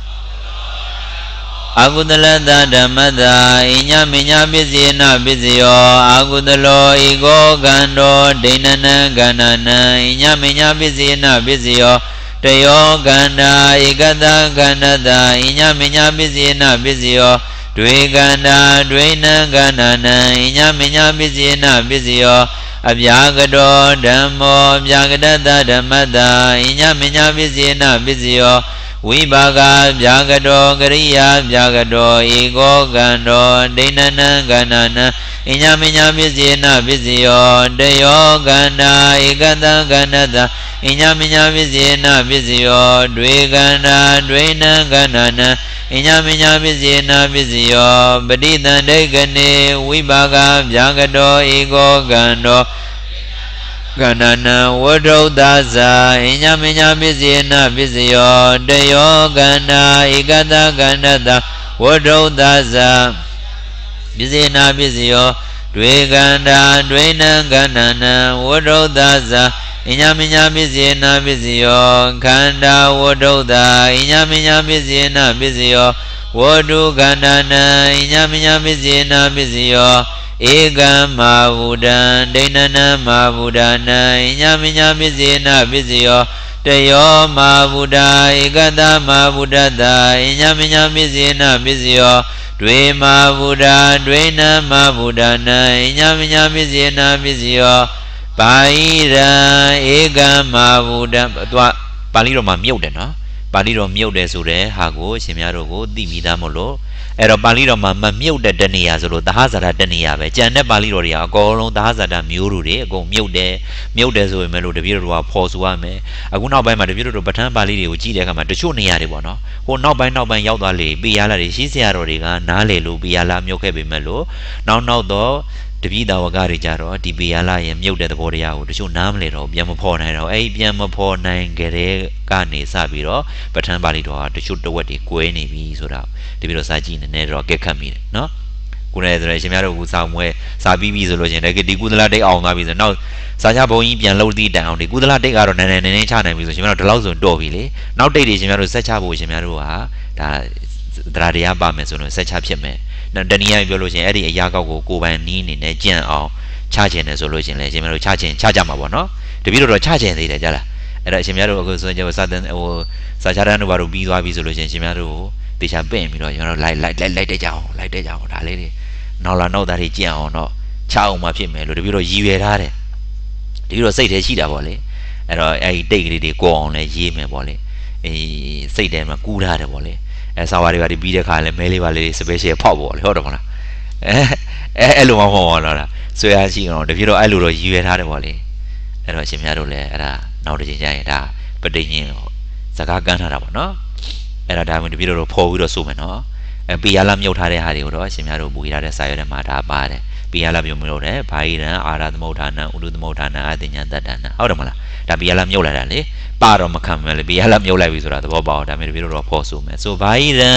Speaker 2: အာဟုတလတဓမ္မတာဣညာမညာပစ္စေနပစ္စယောအာဟုတလောဧကောကန္တောဒိဏနံကန္နနံဣညာမညာပစ္စေနပစ္စယောတယောကန္တာဧကတကန္နတဣညာမညာပစ္စေနပစ္စယောဒွေကန္တာဒွေနံကန္နနံဣညာမညာပစ္စေနပစ္စယောအဗျာကတောဓမ္မောအဗျာကတတဓမ္မတာဣညာမညာပစ္စေနပစ္စယောဝိပါကဗျာကတောကရိယာဗျာကတောဧကောကန္တောဒိဏနံကန္နနံဣညာမညာပစ္စေနပစ္စယောတယောကန္တာဧကတကန္နတဣညာမညာပစ္စေနပစ္စယောဒွေကန္တာဒွေနံကန္နနံဣညာမညာပစ္စေနပစ္စယောပဋိသန္ဓေကနေဝိပါကဗျာကတောဧကောကန္တောကန္နနံဝဒုဒ္ဒဇာဣညာမညာပစ္စေနပစ္စယောတယောကန္တာဧကတကန္နတဝဒုဒ္ဒဇာပစ္စေနပစ္စယောဒွေကန္တာဒွေနံကန္နနံဝဒုဒ္ဒဇာဣညာမညာပစ္စေနပစ္စယောခန္ဓာဝဒုဒ္ဒဣညာမညာပစ္စေနပစ္စယောဝတုခန္ဓာနံဣညာမညာပစ္စေနပစ္စယောဧကံမာဝုဒံဒိဏနံမာဝုဒနံဣညာမညာပစ္စေနပစ္စယောတယောမာဝုဒဧကတမာဝုဒတဣညာမညာပစ္စေနပစ္စယောဒွေမာဝုဒဒွေနံမာဝုဒနံဣညာမညာပစ္စေနပစ္စယောပါဠိရံဧကံမာဝုဒံသွားပါဠိတော်မှာမြုပ်တယ်နော်ပါဠိတော်မြုပ်တယ်ဆိုတဲ့ဟာကိုရှင်များတို့ကိုသိမိသားမို့လို့အဲ့တော့ပါဠိတော်မှာမမြုပ်တဲ့တဏှာဆိုလို့သဟဇာတတဏှာပဲကြံတဲ့ပါဠိတော်တွေကအကုန်လုံးသဟဇာတမျိုးတွေအကုန်မြုပ်တယ်ဆိုရင်လည်းတပည့်တော်ကဖော်ဆိုရမယ်အခုနောက်ပိုင်းမှာတပည့်တော်ပဋ္ဌာန်းပါဠိတွေကိုကြည့်တဲ့အခါမှာတချို့နေရာတွေပေါ့နော်ဟိုနောက်ပိုင်းရောက်သွားလေပိယလာတွေရှိဆရာတော်တွေကနားလေလို့ပိယလာမြုပ်ခဲ့ပေမဲ့လို့နောက်တော့တပိသာဝကတွေကြတော့ဒီပိယလာရဲ့မြုပ်တဲ့သဘောတရားကိုတချို့နားမလဲတော့ပြန်မဖော်နိုင်တော့အဲ့ပြန်မဖော်နိုင်ကြတဲ့ကနေစပြီးတော့ပဋ္ဌာန်းပါဠိတော်ကတချို့တဝက်တွေကွဲနေပြီဆိုတာတပိတော့စာကြည့်နေတော့ကက်ခတ်မိတယ်နော်ကိုယ်နဲ့ဆိုရင်ရှင်များတို့ကစာမွဲစာပြီးပြီဆိုလို့ရှင်လည်းဒီကုသလတိတ်အောင်သွားပြီဆိုနောက်စာချဘုံကြီးပြန်လှုပ်သည့်တိုင်အောင်ဒီကုသလတိတ်ကတော့နည်းနည်းချနိုင်ပြီဆိုရှင်များတို့ဒီလောက်ဆိုတော်ပြီလေနောက်တိတ်တွေရှင်များတို့ဆက်ချဖို့ရှင်များတို့ဟာဒါတရားတရားပါမယ်ဆိုတော့ဆက်ချဖြစ်မယ်တနည်းအားဖြင့်ပြောလို့ရှင်အဲ့ဒီအရာကောက်ကိုကိုယ်ပိုင်နီးအနေနဲ့ကြံ့အောင်ချခြင်းတယ်ဆိုလို့ရှင်လည်းရှင်များတို့ချကြမှာပေါ့နော်တပည့်တော်ချခြင်းသေးတယ်ကြားလားအဲ့တော့ရှင်များတို့အခုဆိုရင်စာတင်ဟိုစာချတဲ့တို့ဘာလို့ပြီးသွားပြီဆိုလို့ရှင်များတို့တေချာပင့်ပြီးတော့ကျွန်တော်လိုက်တက်ကြအောင်ဒါလေးတွေနောက်သားတွေကြံ့အောင်တော့ချအောင်မှဖြစ်မယ်လို့တပည့်တော်ရည်ရွယ်ထားတယ်တပည့်တော်စိတ်ထဲရှိတာပေါ့လေအဲ့တော့အဲ့ဒီတိတ်ကလေးတွေကိုအောင်လဲရေးမယ်ပေါ့လေအေးစိတ်ထဲမှာကူးထားတယ်ပေါ့လေအဲစာဝါတွေပါပြီးတဲ့ခါလဲမဲလေးပါလေးစပယ်ရှယ်ဖောက်ပေါ့လေဟုတ်တယ်မလားအဲ့လိုမှမဟုတ်တော့လားဆွဲရရှိအောင်တပည့်တော်အဲ့လိုတော့ရည်ရွယ်ထားတယ်ပေါ့လေအဲ့တော့ရှင်များတို့လည်းအဲ့ဒါနောက်တစ်ချိန်ကျရင်ဒါပဋိညာဉ်စကားကမ်းထားတာပေါ့နော်အဲ့ဒါမှတပည့်တော်ဖော်ပြီးတော့ဆိုမယ်နော်ပိယလာမြုပ်ထားတဲ့ဟာတွေကိုတော့ရှင်များတို့မူရတဲ့စာရွက်ထဲမှာဒါပါတယ်ပိယလာပြုံမြုပ်တယ်ဘာဟိရံအာရသမုဋ္ဌာနံဥဒုသမုဋ္ဌာနံအတိညာတတ္တနာဟုတ်တယ်မလားဒါပိယလာမြုပ်လာတာလေပါတော့မခံမယ်လေပိယလာမြုပ်လိုက်ပြီဆိုတာသဘောပေါက်ဒါမှတပည့်တော်ဖော်ဆိုမယ်ဆိုဘာဟိရံ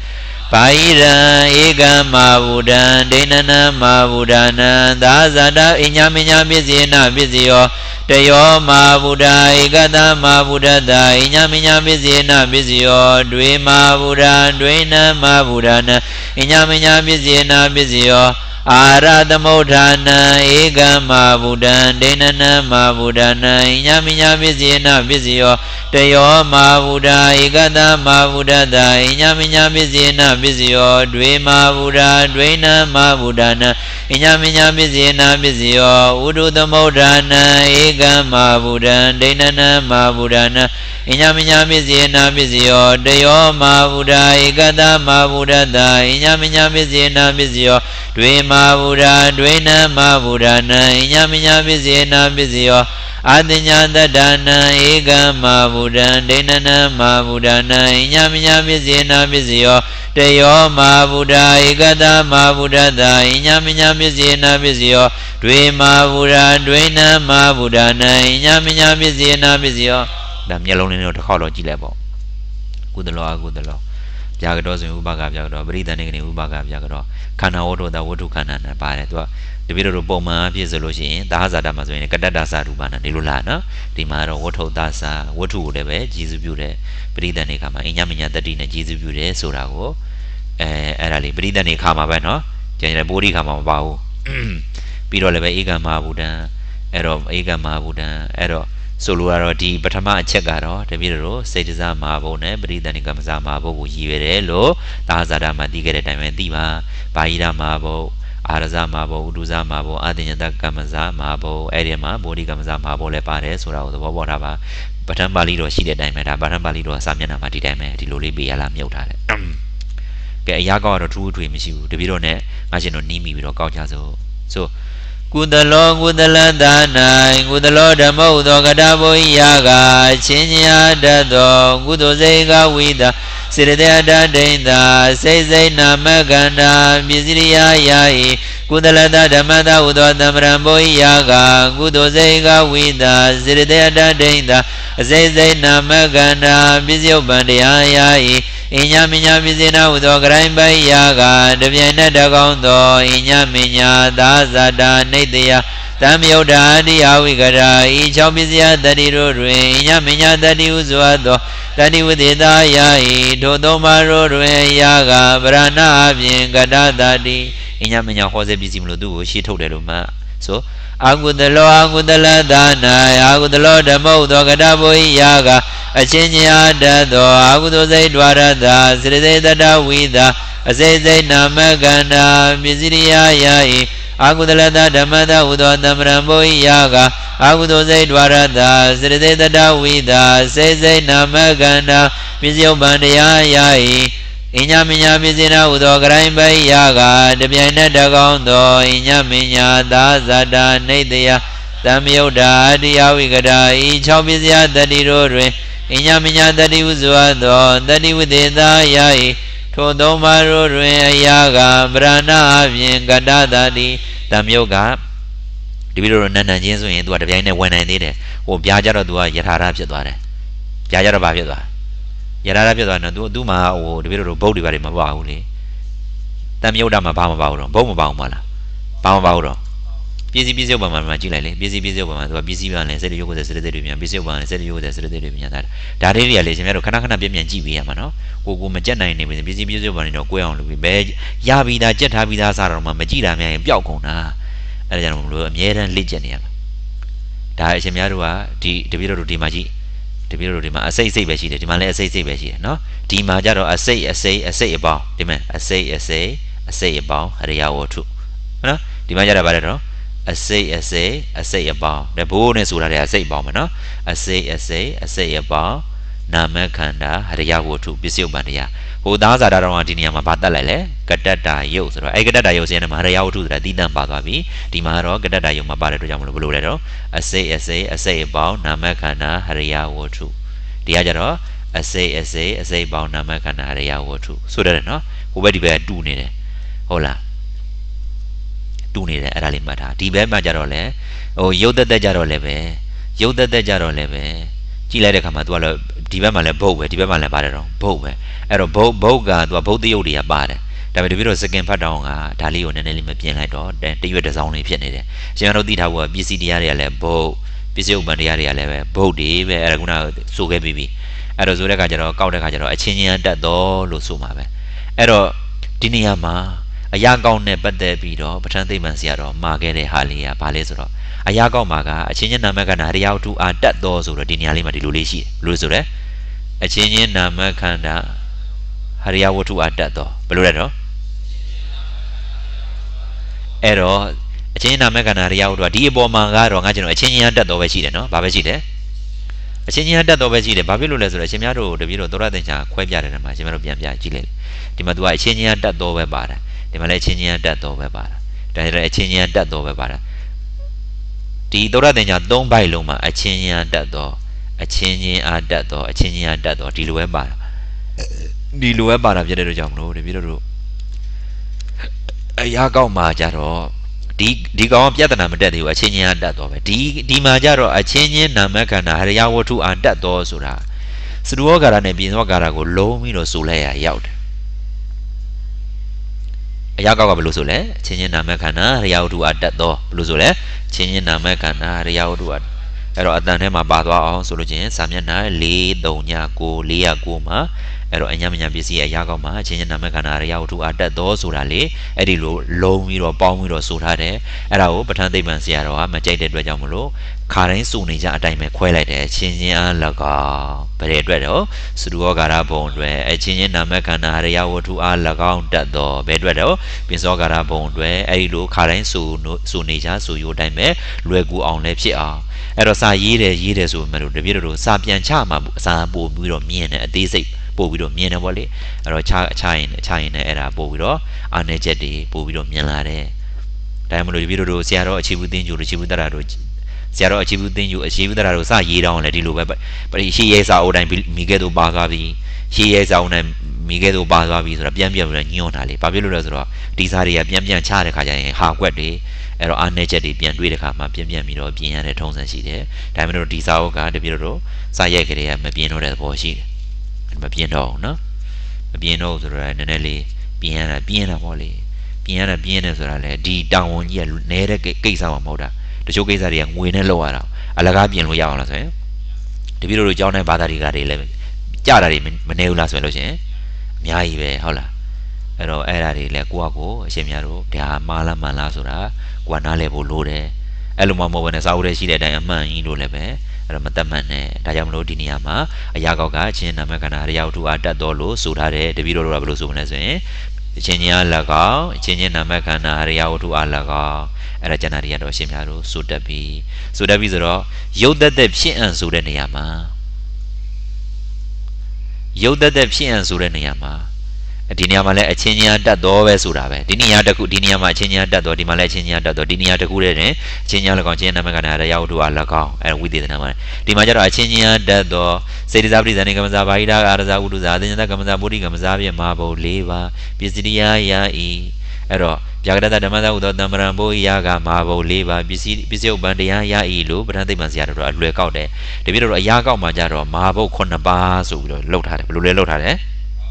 Speaker 2: ဧကံမာဝုဒံဒိဏနံမာဝုဒနံသာဇာတဣညာမညာပစ္စေနပစ္စယောတယောမာဝုဒဧကတမာဝုဒတဣညာမညာပစ္စေနပစ္စယောဒွေမာဝုဒဒွေနံမာဝုဒနံဣညာမညာပစ္စေနပစ္စယောအာရသမုဋ္ဌာနံဧကံမာဝုဒံဒိဏနံမာဝုဒနံဣညာမညာပစ္စေနပစ္စယောတယောမာဝုဒဧကတမာဝုဒတဣညာမညာပစ္စေနပစ္စယောဒွေမာဝုဒဒွေနံမာဝုဒနံဣညာမညာပစ္စေနပစ္စယောဥဒုသမုဋ္ဌာနံဧကံမာဝုဒံဒိဏနံမာဝုဒနံဣ Inyaminya bizina bizio deyo mabuda ikata mabuddha inyaminya bizina bizio dwe mabuddha dwena mabudana inyaminya bizina bizio adinya dadana ega mabuddha denana mabudana inyaminya bizina bizio deyo mabuddha ikata mabuddha inyaminya bizina bizio dwe mabuddha dwena mabudana inyaminya bizina bizio Dam yellow in the hollow gilebo. Good law, good law. Jagados in Ubaga Jagado, breathing in Ubaga Jagado, Kana Odo, the Wodu Canan, and Paretua, the Vido Boma, Piezology, the Hazadamas in Kadasa Rubana, the Lulana, the Maro, Woto Dasa, Wotu, the way, Jesus Bude, breathing Kama, Inyamina, the Dina, Jesus Bude, Surago, Erali, breathing Kama Beno, General Body Kama Bau, Piroleve Iga Mabuda, Ero Iga Mabuda, Ero. Soluaro di Batama Chegaro, the Viro, Sediza Mabone, Bridani Gamza Mabo, Yirelo, Tazada Madigere Diva, Baida Mabo, Araza Mabo, Duza Mabo, Adinada Gamaza Mabo, Edema, Bodi Gamza Mabo, Lepare, Sura, the Wababa, Batambalido, she did Dimeta, Batambalido, Samana Matidame, the Lolibi Alam Yota. Get a yago or two to him, the Virone, Magino Nimi, Viro Gauchazo. So, Kudalo Kudala Dana, Kudalo Damo, Dogadabo Yaga, Chinya Dado, Kudozega Wida, Sirida Denda, Seze Namagana, Biziria Yai, Kudala Damada Udo Damrambo Yaga, Kudozega Wida, Sirida Denda, Seze Namagana, Bizio Bandia Yai. Inyaminya bizina udo graimba yaga devyana dagondo inyaminya dazada nidya tamyoda diyawigara ichau bizya dadiro rwe inyaminya dadi uzwado dadi udida yai dodomaro rwe yaga brana abyin gada dadi inyaminya hoze bizimlo du shi thokတယ်လို့မှဆိုAgudala dana, Agudalo damo dogadabo yaga, a chinya dado, Agudo dwarada, Srede da wida, a zeze namagana, Miziria yai, Agudala damada udo damrambo yaga, Agudo dwarada, Srede da wida, Seze namagana, Mizio bandia yai. Inyaminya bizina udo graimba yaga debyana dagondo inyaminya dazada nidya tamyoda diyawigada ichau bizya dadiro rwe inyaminya dadi uzwado dadi udida yai thodomaro rwe yaga brana abyin gada dadi tamyoga dibiro nana chin so yin tu ka debyana wan nainသေးတယ်ဟိုပြားကြတော့သူကယထာရဖြစ်သွားတယ်ပြားကြတော့ဘာဖြစ်သွားYara Piazana, do ma or the Viro Bodi Mabauli. Tamyoda Mabama Bauro, Boma Baumala, Bama Bauro. Busy busy over my Magilale, busy over my busy one and said you with the Sederian, busy one and said you with the Sederian. That area is a Kanaka Bimian GB Amano, who Majana name is busy over in Oquan, we beg Yabi that Jet Habida Sarama Magila and Biocona, a Mieran Legenium. That is a Miarua, the Viro di Magi. The Viro di Ma say Beshi, the Malay say Beshi, no? Di Majaro, I say about, the man, I say about, a real or two. No? Di Majara Barero, I say about, the bonus would I say bomb, no? I say about, Namakanda, a real or two, Bisio Bandia. Who does that around Dinama Batalele, Gadada Yos, or I get that Yos and Maria to the Dinam Bagavi, Dimaro, Gadada Yoma Barado Jamu Blue. I say about Namakana Haria or two. The Ajaro, I say about Namakana Haria or two. So that no, who very bad do need it. Hola. Do need it, Ralimata. Tibe Majarole, oh, Yoda de Jaroleve. Chile Kamatwala, Tibamale Bowe, Tibamale Barero, Bowe, Ero Boga, to a Bodia Bade. David Viro second Padonga, Talio and Elimapian Lido, then the U.S. only Pianide. General did our BCD area, Bo, Bisio Bandiaria, Bodi, Araguna, Suge Bibi, Ero Zurecajaro, Caudacajaro, a Chinian that do Lusumabe. Ero Diniama, a young gone but the Bido, Patante Mansiaro, Margare Halia, Palesro. A yago maga, a Chinian Namagana to add that doors of the Dinialima di Lulishi, Luzure, a Chinian Namakanda Hariawo to add that door, Beluredo Ero, a Chinian Namagana Hariawo, a Diabo Manga, or a Chinian that over Chile, no, Babachide, a အချင်းချင်းတတ်တော့ပဲရှိတယ်ဘာဖြစ်လို့လဲဆိုတော့အရှင်များတို့တပည့်တော်သောရသင်္ချာခွဲပြတယ်မှာအရှင်များတို့ပြန်ပြကြည့်လိုက်ဒီမှာ तू ကအချင်းချင်းတတ်တော့ပဲပါတာဒီမှာလည်းအချင်းချင်းတတ်တော့ပဲပါတာဒါကြတဲ့အချင်းချင်းတတ်တော့ပဲပါတာဒီသောရသင်္ချာ၃ဘိုက်လုံးမှာအချင်းချင်းတတ်တော့အချင်းချင်းအားတတ်တော့အချင်းချင်းတတ်တော့ဒီလိုပဲပါတာဒီလိုပဲပါတာဖြစ်တဲ့အတွက်ကြောင့်မလို့တပည့်တော်တို့အရာကောက်မှာကြတော့ဒီကောင်ပြဿနာမတက်သေးဘူးအချင်းချင်းတတ်တော့ပဲဒီမှာကြတော့အချင်းချင်းနာမခန္ဓာဟရိယဝတ္ထုအာတတ်တော့ဆိုတာစတုဝဂါရနဲ့ပြင်သောဂါရကိုလုံးပြီးတော့ဆိုလိုက်ရရောက်တယ်အရာကောက်ကဘယ်လိုဆိုလဲအချင်းချင်းနာမခန္ဓာဟရိယဝတ္ထုအာတတ်တော့ဘယ်လိုဆိုလဲအချင်းချင်းနာမခန္ဓာဟရိယဝတ္ထုအာအဲ့တော့အတန်ထဲမှာပါသွားအောင်ဆိုလို့ချင်းစာမျက်နှာ439မှာအဲ့တော့အညာမညာပစ္စည်းအရာကောက်မှာအချင်းချင်းနာမခန္ဓာဟရိယဝတ္ထုအာတတ်တော့ဆိုတာလေအဲ့ဒီလိုလုံးပြီးတော့ပေါင်းပြီးတော့ဆိုထားတယ်အဲ့ဒါကိုပဋ္ဌာန်းသိပ္ပံဆရာတော်ကမကြိုက်တဲ့အတွက်ကြောင့်မလို့ခါတိုင်းစုနေကြအတိုင်းပဲခွဲလိုက်တယ်ချင်းချင်းအား၎င်းဘယ်တဲ့အတွက်တော့စတုဝဂါရဘုံအတွက်အချင်းချင်းနာမခန္ဓာဟရိယဝတ္ထုအား၎င်းတတ်တော့ဘယ်အတွက်တော့ပိစောဂါရဘုံအတွက်အဲ့ဒီလိုခါတိုင်းစုနေကြဆိုရိုးတိုင်းပဲလွယ်ကူအောင်လည်းဖြစ်အောင်အဲ့တော့စာရေးတယ်ဆိုမှတို့တပြည့်တို့စာပြန်ချမှာစာပို့ပြီးတော့မြင်တယ်အသေးစိတ်ပို့ပြီးတော့မြင်တယ်ဗောလေအဲ့တော့ချရင်နဲ့အဲ့ဒါပို့ပြီးတော့အာနယ်ချက်တွေပို့ပြီးတော့မြင်လာတယ်ဒါမှမဟုတ်တပြည့်တို့ဆရာတော်အခြေဘူးသင်ကျူတို့အခြေဘူးတရတို့ဆရာတော်အခြေဘူးသင်ကျူအခြေဘူးတရတို့စရေးတောင်းလဲဒီလိုပဲရှေ့ရဲစာအုပ်တိုင်းမိခဲ့သူပါသွားပြီရှေ့ရဲစာအုပ်တိုင်းမိခဲ့သူပါသွားပြီဆိုတော့ပြန်ပြီးတော့ညွှန်းတာလေဘာဖြစ်လို့လဲဆိုတော့ဒီစာတွေကပြန်ချတဲ့ခါကျရင်ဟာကွက်တွေအဲ့တော့အာနယ်ချက်တွေပြန်တွေးတဲ့ခါမှာပြန်ပြီးတော့ပြင်ရတဲ့ထုံးစံရှိတယ်ဒါမှမဟုတ်ဒီစာအုပ်ကတပြည့်တို့စာရိုက်ကလေးကမပြင်တော့တဲ့သဘောရှိတယ်မပြင်းတော့ဘူးနော်မပြင်းတော့ဆိုတော့နည်းနည်းလေးပြင်းရတာပေါ့လေပြင်းတယ်ဆိုတာလေဒီတောင်ဝန်ကြီးကနဲတဲ့ကိစ္စမှမဟုတ်တာတချို့ကိစ္စတွေကငွေနဲ့လောက်ရတာအလကားပြင်လို့ရအောင်လားဆိုရင်တပည့်တို့ကြောင်းတဲ့ဘာသာတွေကတွေလည်းကြတာတွေမနေဘူးလားဆိုလို့ရှိရင်အများကြီးပဲဟုတ်လားအဲ့တော့အဲ့ဒါတွေလည်းကိုယ့်အကိုအရှင်များတို့ဒါမားလားဆိုတာကိုယ်နားလည်ဖို့လိုတယ်အဲ့လိုမှမဟုတ်ဘဲနဲ့စာအုပ်ထဲရှိတဲ့အတိုင်းအမှန်ကြီးလို့လည်းပဲအဲ့တော့မသက်မှန်နဲ့ဒါကြောင့်မလို့ဒီနေရာမှာအရာကောက်ကချင်းနာမခန္ဓာဟရိယဝတ္ထုအားတတ်တော်လို့ဆိုထားတယ်တပည့်တော်တို့ကဘယ်လိုဆိုမလဲဆိုရင်အချင်းချင်းအား၎င်းအချင်းချင်းနာမခန္ဓာဟရိယဝတ္ထုအား၎င်းအဲ့ဒါကျန်တာတွေကတော့အရှင်များတို့ဆိုတတ်ပြီဆိုတော့ရုပ်သက်သက်ဖြစ်အံဆိုတဲ့နေရာမှာရုပ်သက်သက်ဖြစ်အံဆိုတဲ့နေရာမှာဒီနေရာမှာလည်းအချင်းချင်းတတ်တော်ပဲဆိုတာပဲဒီနေရာတစ်ခုဒီနေရာမှာအချင်းချင်းတတ်တော်ဒီမှာလည်းအချင်းချင်းတတ်တော်ဒီနေရာတစ်ခုတည်းနဲ့အချင်းချင်း၎င်းချင်းနာမခန္ဓာတရားဝတ္ထုအား၎င်းအဲဝိသေသနာမှာဒီမှာကျတော့အချင်းချင်းတတ်တော်စေတဇာပရိဇာနေကမ္မဇာဘာဟိတာအာရဇာဝုဒ္ဓဇာအသင်္ညတကမ္မဇာပုရိကမ္မဇာဖြင့်မဟာဘုံ၄ပါးပစ္စည်းတရားယာဤအဲ့တော့ဗျာကရတဓမ္မသာဥသောတမ္ပရံဘုရားကမဟာဘုံ၄ပါးပစ္စည်းဥပ္ပန်တရားယာဤလို့ပဋ္ဌာန်းသိပ္ပံဆရာတို့အလွယ်ကောက်တယ်တပည့်တော်အရာကောက်မှာကျတော့မဟာဘုံ9ပါးဆိုပြီးတော့လှုပ်ထားတယ်ဘယ်လိုလဲလှုပ်ထားတယ်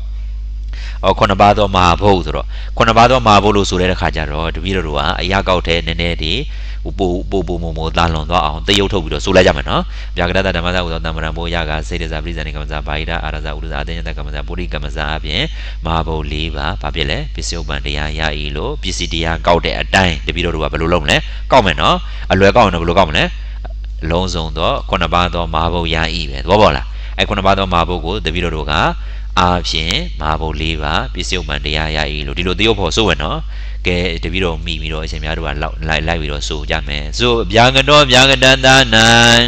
Speaker 2: 9ပါးသောမဟာဘုတ်ဆိုတော့9ပါးသောမဟာဘုတ်လို့ဆိုတဲ့အခါကျတော့တပည့်တော်တို့ကအရာကောက်တဲ့နည်းနည်းဒီပိုမိုသာလွန်သွားအောင်တရုပ်ထုတ်ပြီးတော့ဆိုလိုက်ကြမယ်နော်ဗျာကရတဓမ္မသာဥသောတမ္ပရံဘုရားကစေတဇာပရိဇာနေကမ္မဇာဘာဟိတာအာရဇာဥဒ္ဒဇာအသင်္ညတကမ္မဇာပုရိကမ္မဇာအပြင်မဟာဘုတ်၄ပါးဘာဖြစ်လဲပစ္စည်းဥပ္ပန်တရားယာဤလို့ပစ္စည်းတရားကောက်တဲ့အတိုင်းတပည့်တော်တို့ကဘယ်လိုလုပ်မလဲကောက်မယ်နော်အလွယ်ကောက်ရင်တော့ဘယ်လိုကောက်မလဲအလုံးစုံသော9ပါးသောမဟာဘုတ်ယာဤပဲသဘောပေါက်လားအဲ9ပါးသောမဟာဘုတ်ကိုတပည့်တော်တို့ကအားဖြင့်မဟာဘုတ်၄ပါးပစ္စည်းဥပ္ပန်တရားယာဤလို့ဒီလိုတရုပ်ဖို့ဆိုဝင်နော်ကဲတပည့်တော်မိပြီးတော့အရှင်များတို့ကလိုက်ပြီးတော့ဆိုကြမယ်ဆိုဗျာကတောဗျာကတတနာ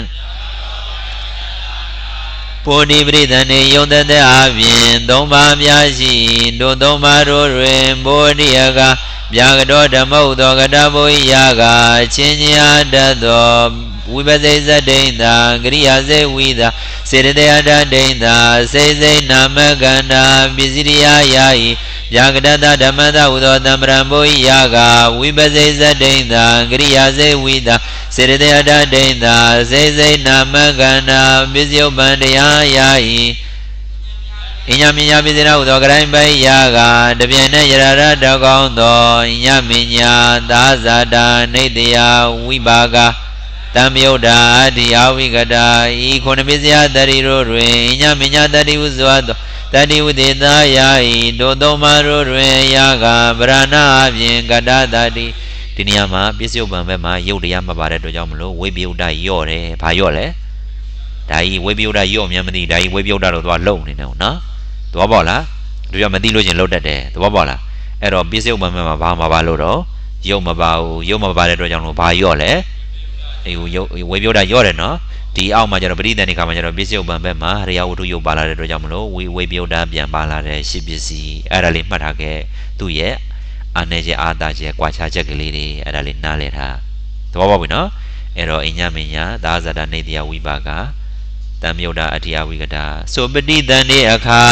Speaker 2: ပုဏ္ဏိပရိသန္နေယုံတသက်အပြင်၃ပါးပြရှိတို့၃ပါးတို့တွင်ဗောဓိယကဗျာကတောဓမ္မဥသောကတဘုယာကအချင်းချင်းအားတတ်သောဝိပဿိသတ္တိန်သာကရိယာစေဝိသာစေတတေအတ္တတိန်သာစေစိတ်နာမကန္တာပစ္စည်းတရားယာယီဗျာကတတဓမ္မသာဥသောတမ္ပရံဘုယာကဝိပဿိသတ္တိန်သာကရိယာစေဝိသာစေတတေအတ္တတိန်သာစေစိတ်နာမကန္တာပစ္စည်းဥပ္ပန်တရားယာယီအညမညာပိစေနာဥသောကရိုင်းပိုင်ယာကတပြည့်နဲ့ယရရတကောင်းသောညမညာသာဇာတာနေတယဝိပါကတံမြုဒ္ဓအတ္တိယဝိကတာဤခုနှစ်ပစ္စယတတိတို့တွင်ညမညာတတိဟုဆိုသောတတိဝတိသာယာဤတို့သုံးပါးတို့တွင်ယာကဗရဏအပြင်ကတတတိဒီနေရာမှာပစ္စယပံဘက်မှာယုတ်တရားမပါတဲ့အတွက်ကြောင့်မလို့ဝိပယုဒ္ဓယော့တယ်ဘာယော့လဲဒါကြီးဝိပယုဒ္ဓယော့မြန်မသိဒါကြီးဝိပယုဒ္ဓတော့သွားလုံနေတယ်နော်သဘောပေါက်လားတို့ရမသိလို့ချင်းလှုပ်တတ်တယ်သဘောပေါက်လားအဲ့တော့ပစ္စယပံဘက်မှာဘာလို့တော့ယုတ်မပါဘူးယုတ်မပါတဲ့အတွက်ကြောင့်လို့ဘာယော့လဲဝေပြောတာရောတယ်နော်ဒီအောက်မှာကျတော့ပရိသတ်နေခါမှာကျတော့ပစ္စည်းဥပ္ပံဘက်မှာရိယဝတ္ထုယုတ်ပါလာတဲ့အတွက်ကြောင့်မလို့ဝေပြောတာပြန်ပါလာတဲ့ရှစ်ပစ္စည်းအဲ့ဒါလေးမှတ်ထားခဲ့သူ့ရဲ့အာနေချက်အာသာချက်ကွာခြားချက်ကလေးတွေအဲ့ဒါလေးနားလည်ထားသဘောပေါက်ပြီနော်အဲ့တော့အညမညာသာဇာတာနေတယဝိပါကတံမြုဒ္ဒအတ္တိယဝိကတာဆိုပတိတန်နေအခါ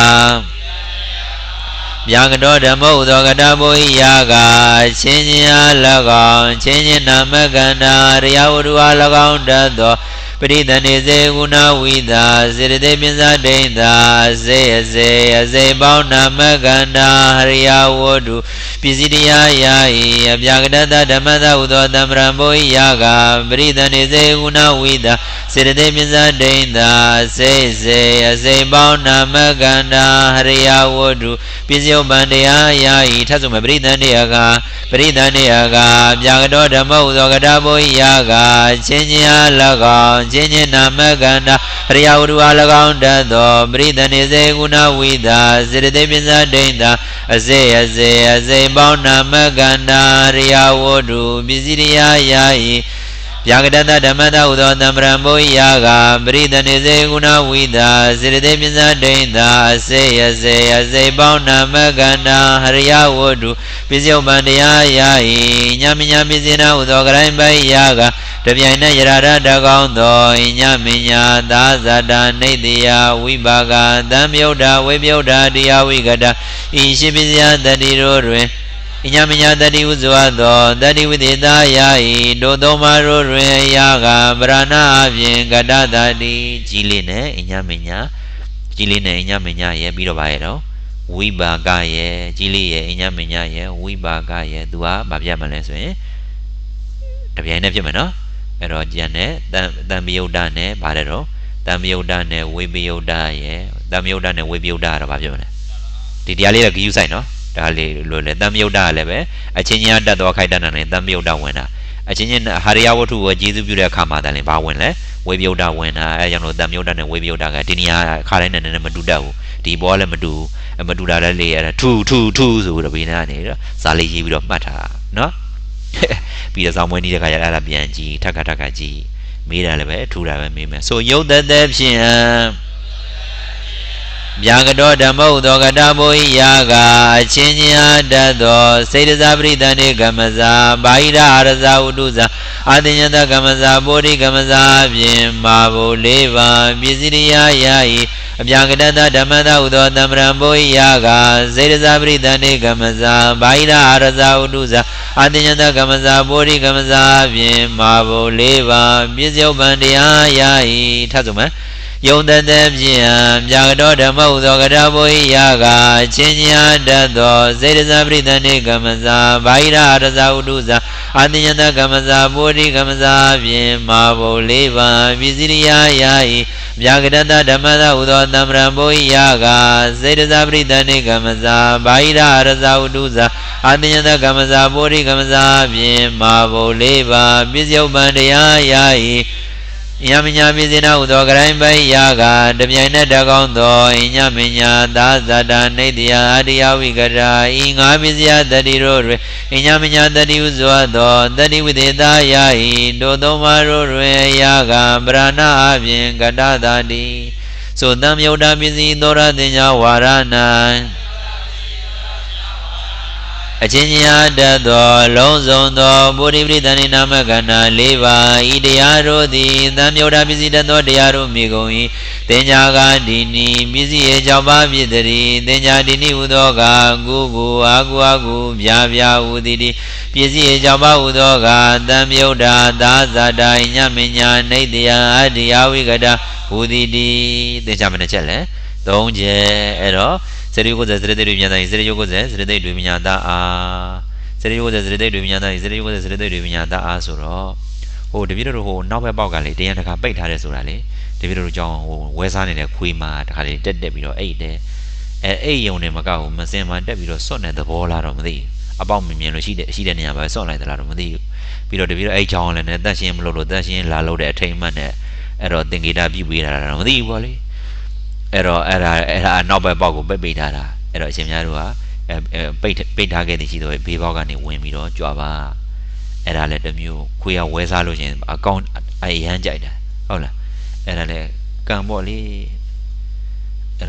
Speaker 2: ဗျာကတောဓမ္မဥသောကတာဘုဟိယာကချင်းချင်းအား၎င်းချင်းချင်းနာမကန္တာရိယဝတ္ထုအား၎င်းတတ်သောပရိသန္တိစေကုဏဝိတာစေတသိက်ပင်စာဒိဋ္ဌာအစေပေါင်းနာမကန္တာဟရိယဝတ္ထုပစ္စည်းတရားယာဤအပြာကတတဓမ္မသဟုသောတမ္ပရံဘုဟိယာကပရိသန္တိစေကုဏဝိတာစေတသိက်ပင်စာဒိဋ္ဌာအစေပေါင်းနာမကန္တာဟရိယဝတ္ထုပစ္စည်းဥပ္ပံတရားယာဤထပ်ဆိုမယ်ပရိသန္တိယကဗျာကတောဓမ္မဟုသောကတာဘုဟိယာကချင်းချင်းအား၎င်းချင်းချင်းနာမကန္တာဟရိယဝတ္ထုအား၎င်းတတ်သောပရိသန္တိစေကုဏဝိတာစေတသိက်ပင်စာဒိဋ္ဌာအစေပေါင်းနာမကန္တာဟရိယဝတ္ထုပစ္စည်းတရားယာဤဗျာကတတဓမ္မသဟုသောတမ္ပရံဘုဟိယာကပရိသန္တိစေကုဏဝိတာစေတသိက်ပင်စာဒိဋ္ဌာအစေပေါင်းနာမကန္တာဟရိယဝတ္ထုပစ္စည်းဥပ္ပံတရားယာဤညမညာပစ္စည်းနာဟုသောကရိုင်းပိုင်ယာကတပြိုင်နက်ယရတကောင်းသောညမညာသာဇာတာနေတယဝိပါကသံမြုဒ္ဒဝေမြုဒ္ဒတရားဝိကတာဤရှိပစ္စယတတိတို့တွင်ညမညာတတိဥဇဝသောတတိဝိသေသာယာဤတို့သုံးပါးတို့တွင်အရာကဗရဏအပြင်ကတတတိကြီးလေးနဲ့ညမညာရဲ့ပြီးတော့ပါရဲ့တော့ဝိပါကရဲ့ကြီးလေးရဲ့ညမညာရဲ့ဝိပါကရဲ့သူကမပြတ်မလဲဆိုရင်တပြိုင်နက်ဖြစ်မယ်နော်အဲ့တော့ကျန်တဲ့တံမြုဒ္ဒနဲ့ဗါတဲ့တော့တံမြုဒ္ဒနဲ့ဝိပယုဒ္ဒရဲ့တံမြုဒ္ဒနဲ့ဝိပယုဒ္ဒကတော့ဗာပြောမလဲဒီတရားလေးကဂယုဆိုင်နော်ဒါလေးလိုလေတံမြုဒ္ဒကလည်းပဲအချင်းချင်းတတ်တော်ခိုက်တတ်တဲ့တံမြုဒ္ဒဝင်တာအချင်းချင်းဟာရိယဝတ္ထုကိုကျေစုပြုတဲ့အခါမှာတည်းဘာဝင်လဲဝိပယုဒ္ဒဝင်တာအဲကြောင့်လို့တံမြုဒ္ဒနဲ့ဝိပယုဒ္ဒကဒီနေရာခါတိုင်းနဲ့မတူတတ်ဘူးဒီဘောလည်းမတူတာလည်းလေအဲ့ဒါထူဆိုတော့ဘေးနားနေတော့ဇာလေးရေးပြီးတော့မှတ်ထားနော်ပြီးတော့ဇောင်းမွေးနေတဲ့ခါကျအဲ့ဒါပြန်ကြည့်ထက်ကကြည့်မေးတာလည်းပဲထူတာပဲမေးမယ်ဆိုယုတ်သက်ဖြင့်ဗျာကတောဓမ္မဟုသောကတာဘုဟိယာကအချင်းချင်းအားတတ်သောစေတသာပရိသန္တိကမ္မဇာဘာဟိရအာရဇာဥတုဇာအာတိညတကမ္မဇာပုရိကမ္မဇာဖြင့်မာဘု၄ပါးပစ္စည်းတရားယာဤအပြာကတတဓမ္မသဟုသောတမ္ပရံဘုဟိယာကစေတသာပရိသန္တိကမ္မဇာဘာဟိရအာရဇာဥတုဇာအာတိညတကမ္မဇာပုရိကမ္မဇာဖြင့်မာဘု၄ပါးပစ္စည်းဥပ္ပံတရားယာဤထပ်ဆိုမယ်ယုံတသက်ဖြင့်ဗျာကတောဓမ္မဟုသောကတာဘုဟိယာကချင်းချင်းတတ်သောစေတသာပရိသန္တိကမ္မဇာဘာဟိရအာရဇာဥတုဇာအာတိညတကမ္မဇာပုရိကမ္မဇာဖြင့်မာဘု၄ပါးပစ္စည်းတရားယာဤဗျာကတတဓမ္မသဟုသောတမ္ပရံဘုဟိယာကစေတသာပရိသန္တိကမ္မဇာဘာဟိရအာရဇာဥတုဇာအာတိညတကမ္မဇာပုရိကမ္မဇာဖြင့်မာဘု၄ပါးပစ္စည်းဥပ္ပံတရားယာဤညမညာပစ္စည်းနာဟုသောကရိုင်းပိုင်ယာကတပြိုင်နက်တကောင်းသောညမညာသာဇာတာနေတယအတ္တိယဝိကတာဤငါပစ္စယတတိတို့တွင်ညမညာတတိဥဇဝသောတတိဝိသေသာယာဤတို့သုံးပါးတို့တွင်အရာကဗရဏအပြင်ကတတာတိဆိုတံမြုဒ္ဒပစ္စည်းသောရတင်ညာဝါရဏံအချင်းချင်းအားတတ်သောလုံးစုံသောပုရိပရိသန္တိနာမကန္နာ၄ပါးဤတရားတို့သည်သံမြုဒ္ဒပစ္စည်းတတ်သောတရားတို့မိကုန်၏တင်ညာကဒီနိပစ္စည်းရဲ့၆ပါးဖြစ်သည်တင်ညာဒီနိဟူသောကကုအာကုဗျာဟူသည်ပစ္စည်းရဲ့၆ပါးဟူသောကသံမြုဒ္ဒသာဇာတာညမညာနေတယအတ္တိယဝိကတာဟူသည်တင်ညာမနဲ့ချက်လဲ၃ချက်အဲ့တော့စေရိယုကိုဇေစေရိတိတွေမြညာစေရိယုကိုဇေစေရိတိတွေမြညာတာအားစေရိယုကိုဇေစေရိတိတွေမြညာစေရိယုကိုဇေစေရိတိတွေမြညာတာအားဆိုတော့ဟိုတပည့်တော်ဟိုနောက်ဘက်ပေါက်ကလေတရားတစ်ခါပိတ်ထားတယ်ဆိုတာလေတပည့်တော်ကြောင်းဟိုဝဲစားနေတဲ့ခွေးမှာတစ်ခါလေတက်ပြီးတော့အိတ်တယ်အိတ်ယုံနေမကောက်ဘူးမစင်မှတက်ပြီးတော့စွတ်နေသဘောလားတော့မသိဘူးအပေါက်မြင်လို့ရှိတဲ့နေရာပဲစွတ်လိုက်သလားတော့မသိဘူးပြီးတော့တပည့်တော်အိတ်ချောင်းလည်းနဲ့တက်ရှင်းမလို့တက်ရှင်းလာလို့တဲ့အထိမ်မှတ်နဲ့အဲ့တော့သင်္ကေတပြုပေးတာတော့မသိဘူးပေါ့လေအဲ့တော့အဲ့ဒါနောက်ဘက်ပေါက်ကိုပိတ်ထားတာအဲ့တော့အရှင်များတို့ကပိတ်ထားခဲ့တဲ့ရှိတော့ဘေးပေါက်ကနေဝင်ပြီးတော့ကြွားပါ era le de myo khuya we sa lo shin account ai yan jai daဟုတ်လားအဲ့ဒါလေကံပေါ့လေအဲ့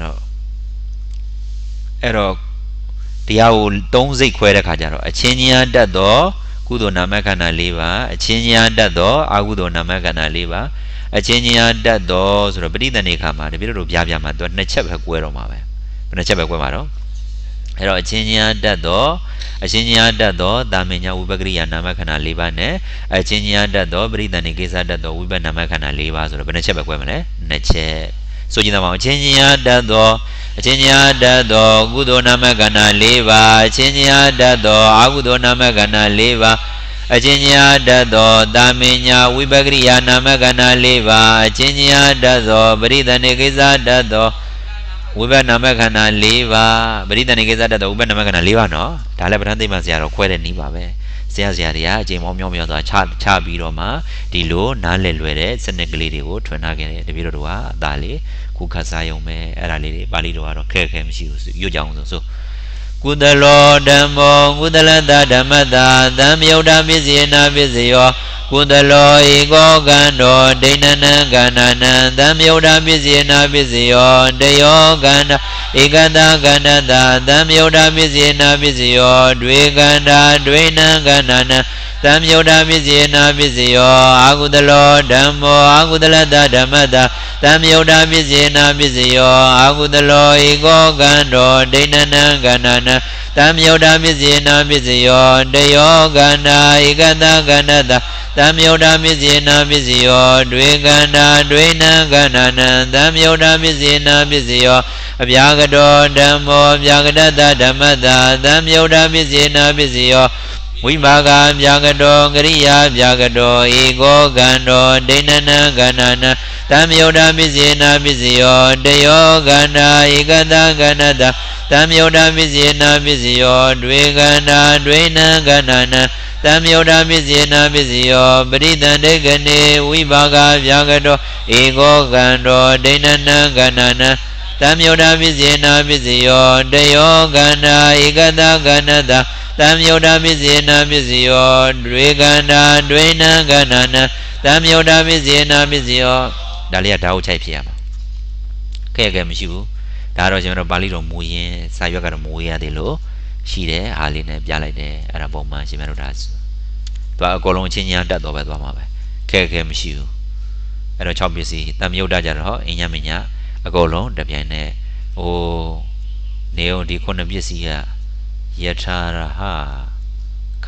Speaker 2: တော့တရားကို3စိတ်ခွဲတဲ့ခါကျတော့အချင်းချင်းတတ်တော့ကုသိုလ်နာမခန္ဓာ၄ပါးအချင်းချင်းတတ်တော့အကုသိုလ်နာမခန္ဓာ၄ပါးအချင်းချင်းတတ်တော့ဆိုတော့ပဋိသန္ဓေခါမှာတပိတို့ပြပြမှာသူနှစ်ချက်ပဲကွဲတော့မှာပဲဘယ်နှစ်ချက်ပဲကွဲမှာတော့အဲ့တော့အချင်းချင်းတတ်တော့တာမညာဝိပကရိယာနာမခန္ဓာ၄ပါးနဲ့အချင်းချင်းတတ်တော့ပဋိသန္ဓေကိစ္စတတ်တော့ဝိပနာမခန္ဓာ၄ပါးဆိုတော့ဘယ်နှစ်ချက်ပဲကွဲမလဲနှစ်ချက်ဆိုကြည့်တော့အချင်းချင်းတတ်တော့ကုသိုလ်နာမခန္ဓာ၄ပါးအချင်းချင်းတတ်တော့အကုသိုလ်နာမခန္ဓာ၄ပါးအချင်းချင်းတတ်တော့တာမညာဝိပကရိယာနာမခန္ဓာ၄ပါးအချင်းချင်းတတ်တော့ပရိသန္ဓေကိစ္စတတ်တော့ဝိပနာမခန္ဓာ၄ပါးပရိသန္ဓေကိစ္စတတ်တော့ဝိပနာမခန္ဓာ၄ပါးနော်ဒါလည်းပဋ္ဌာန်းသိမ့်မှဆရာတော်ခွဲတဲ့နည်းပါပဲဆရာတွေကအချိန်မောင်းမြောင်းသွားချပြီးတော့မှဒီလိုနားလည်လွယ်တဲ့စနစ်ကလေးတွေကိုထွန်းထားခဲ့တယ်တပည့်တော်တို့ကအသားလေးခုခတ်စားယုံပဲအဲ့ဒါလေးတွေပါဠိတော်ကတော့ခဲမရှိဘူးရွတ်ကြအောင်ဆိုကုသလောဓမ္မောကုသလတဓမ္မတာသံယုတ်တာပစ္စေနာပစ္စယောကုသလောဧကောကန္တောဒိဋ္ဌနံကန္နနံသံယုတ်တာပစ္စေနာပစ္စယောတယောကန္တဧကတကန္တတာသံယုတ်တာပစ္စေနာပစ္စယောဒွေကန္တာဒွေနံကန္နနံသံယုတ်တာပစ္စေနာပစ္စယောအာကုသလောဓမ္မောအာကုသလတဓမ္မတာသံယုတ်တာပစ္စေနာပစ္စယောအာကုသလောဧကောကန္တောဒိဋ္ဌနံကန္နနံသံယုတ်တာပစ္စေနာပစ္စယောတယောကန္တာဧကတကန္တတာသံယုတ်တာပစ္စေနာပစ္စယောဒွေကန္တာဒွေနံကန္နနံသံယုတ်တာပစ္စေနာပစ္စယောအဗျာကတောဓမ္မောအဗျာကတတဓမ္မတာသံယုတ်တာပစ္စေနာပစ္စယောဝိပါကဗျာကတောကရိယာဗျာကတောဧကောကန္တောဒိဋ္ဌနံကန္နနံသံယုတ်တာပစ္စေနာပစ္စယောတယောကန္တာဧကတကန္နတသံယုတ်တာပစ္စေနာပစ္စယောဒွေကန္တာဒွေနံကန္နနံသံယုတ်တာပစ္စေနာပစ္စယောပရိသန္တေကနေဝိပါကဗျာကတောဧကောကန္တောဒိဋ္ဌနံကန္နနံသံယုတ်တာပစ္စေနာပစ္စယောတယောကန္တာဧကတကန္နတသံယုတ်တာပစ္စေနာပစ္စယောဒွေကန္တာဒွေနံကန္နနံသံယုတ်တာပစ္စေနာပစ္စယောဒါလေးကဓာတ်ဟုတ်ချိုက်ဖြစ်ရမှာခဲမရှိဘူးဒါတော့ကျွန်တော်ပါဠိတော်မူရင်းစာရွက်ကတော့မူရရသေးလို့ရှိတယ်အားလေးနဲ့ပြလိုက်တယ်အဲ့ဒါပုံမှန်ရှင်မတို့ဒါသူကအကုန်လုံးအချင်းချင်းတက်တော့ပဲသွားမှာပဲခဲမရှိဘူးအဲ့တော့6ပစ္စည်းသံယုတ်တာကြတော့အညမညာအကုန်လုံးတပြိုင်နဲ့နေုံဒီ9ပစ္စည်းကယထာရဟက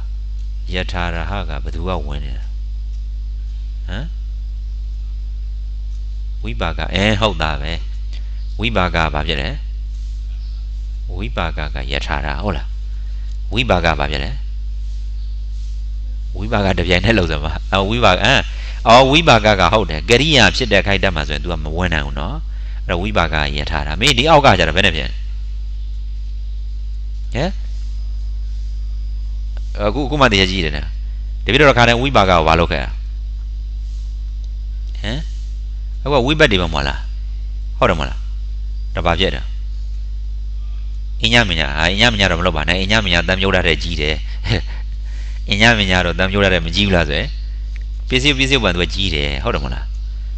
Speaker 2: ဘယ်သူကဝင်နေတာဟမ်ဝိပါကဟုတ်တာပဲဝိပါကဘာဖြစ်လဲဝိပါကကယထာရဟုတ်လားဝိပါကဘာဖြစ်လဲဝိပါကတပြိုင်နဲ့လောက်စမ်းပါဝိပါကဝိပါကကဟုတ်တယ်ကရိယာဖြစ်တဲ့ခိုက်တတ်မှာဆိုရင် तू ကမဝင်နိုင်ဘူးเนาะအဲ့တော့ဝိပါကယထာရမင်းဒီအောက်ကကျတော့ဘယ်နဲ့ဖြစ်ဟဲ့အခုမှတည်းကြည့်တယ်နော်တပည့်တော်ခါတိုင်းဝိပါကကိုဘာလုပ်ခဲ့ဟမ်အခုဝိပတ်တွေပဲမဟုတ်လားဟုတ်တယ်မဟုတ်လားဒါဘာဖြစ်တာအညမညာတော့မလုပ်ပါနဲ့အညမညာတမ်းမြုပ်ရတဲ့ကြီးတယ်အညမညာတော့တမ်းမြုပ်ရတဲ့မကြီးဘူးလားဆိုရင်ပစ္စည်းပန်သူကကြီးတယ်ဟုတ်တယ်မဟုတ်လား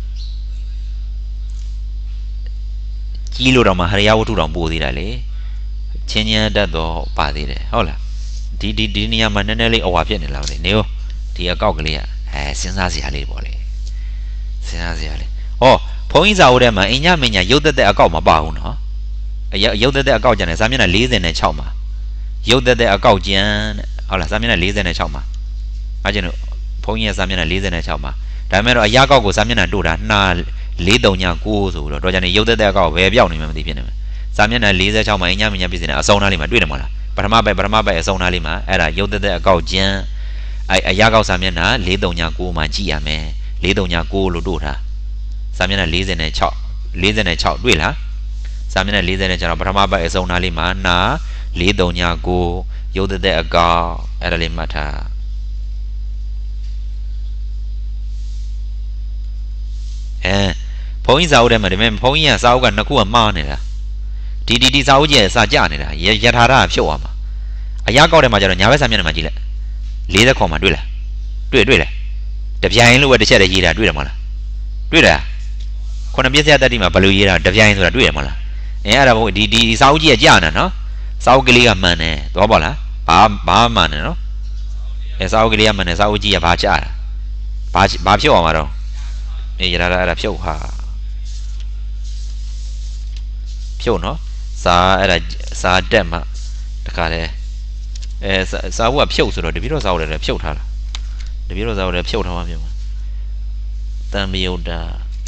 Speaker 2: ကြီးလို့တော့မှဟရိယဝတ္ထုတော်ပို့သေးတာလေချင်းချင်းတတ်တော့ပါသေးတယ်ဟုတ်လားဒီနေရာမှာနည်းနည်းလေးအဝါဖြစ်နေလားလေနေရောဒီအကောက်ကလေးကစဉ်းစားစရာလေးပေါ့လေစဉ်းစားစရာလေးဘုန်းကြီးစာအုပ်ထဲမှာအညမညာရုပ်သက်အကောက်မပါဘူးနော်ရုပ်သက်အကောက်ကျန်တယ်စာမျက်နှာ46မှာရုပ်သက်အကောက်ကျန်တဲ့ဟုတ်လားစာမျက်နှာ46မှာအားကျင်တို့ဘုန်းကြီးရဲ့စာမျက်နှာ46မှာဒါပေမဲ့တော့အရာကောက်ကိုစာမျက်နှာတို့တာနှာ439ဆိုပြီးတော့ကြတယ်ရုပ်သက်အကောက်ဘယ်ပြောင်းနေမှမသိဖြစ်နေမှာစာမျက်နှာ46မှာအညမညာပြည့်စင်တဲ့အစုံသားလေးမှာတွေ့တယ်မဟုတ်လားပထမပဲအစုံသားလေးမှာအဲ့ဒါရုပ်သက်အကောက်ကျန်အရာကောက်စာမျက်နှာ439မှာကြည့်ရမယ်439လို့တို့ထားစာမျက်နှာ46တွေ့လားစာမျက်နှာ46တော့ပထမပတ်အစုံသားလေးမှာနာ439ရုပ်သက်အကောက်အဲ့ဒါလေးမှတ်ထားဘုန်းကြီးစာအုပ်ထဲမှာဒီမဲ့ဘုန်းကြီးကစာအုပ်ကနှစ်ခုကမှားနေတာဒီစာအုပ်ကြီးကစာကြနေတာယထာရဖြုတ်သွားမှာအရာကောက်ထဲမှာကျတော့ညာဘက်စာမျက်နှာမှာကြည့်လိုက်လေးသက်ခေါ်မှာတွေ့လားတွေ့လေတပြိုင်လို့ပဲတစ်ချက်တည်းရေးတာတွေ့တယ်မဟုတ်လားတွေ့လားခုနပြည့်စက်တတိမှာဘယ်လိုရေးတာတပြိုင်ဆိုတာတွေ့ရမလားအဲ့ဒါဘုဒီစာအုပ်ကြီးကကြာနေနော်စာအုပ်ကလေးကမှန်တယ်သဘောပေါက်လားဘာမှန်တယ်နော်အဲစာအုပ်ကလေးကမှန်တယ်စာအုပ်ကြီးကဘာကြာတာဘာဖြုတ်အောင်မှာတော့အေးရတာအဲ့ဒါဖြုတ်ဟာဖြုတ်နော်စာအဲ့ဒါစာတက်မှတခါလေအဲစာအုပ်ကဖြုတ်ဆိုတော့တပည့်တော်စာအုပ်လည်းဖြုတ်ထားတာတပည့်တော်စာအုပ်လည်းဖြုတ်ထားမှပြုတ်တန်မြုတ်တာ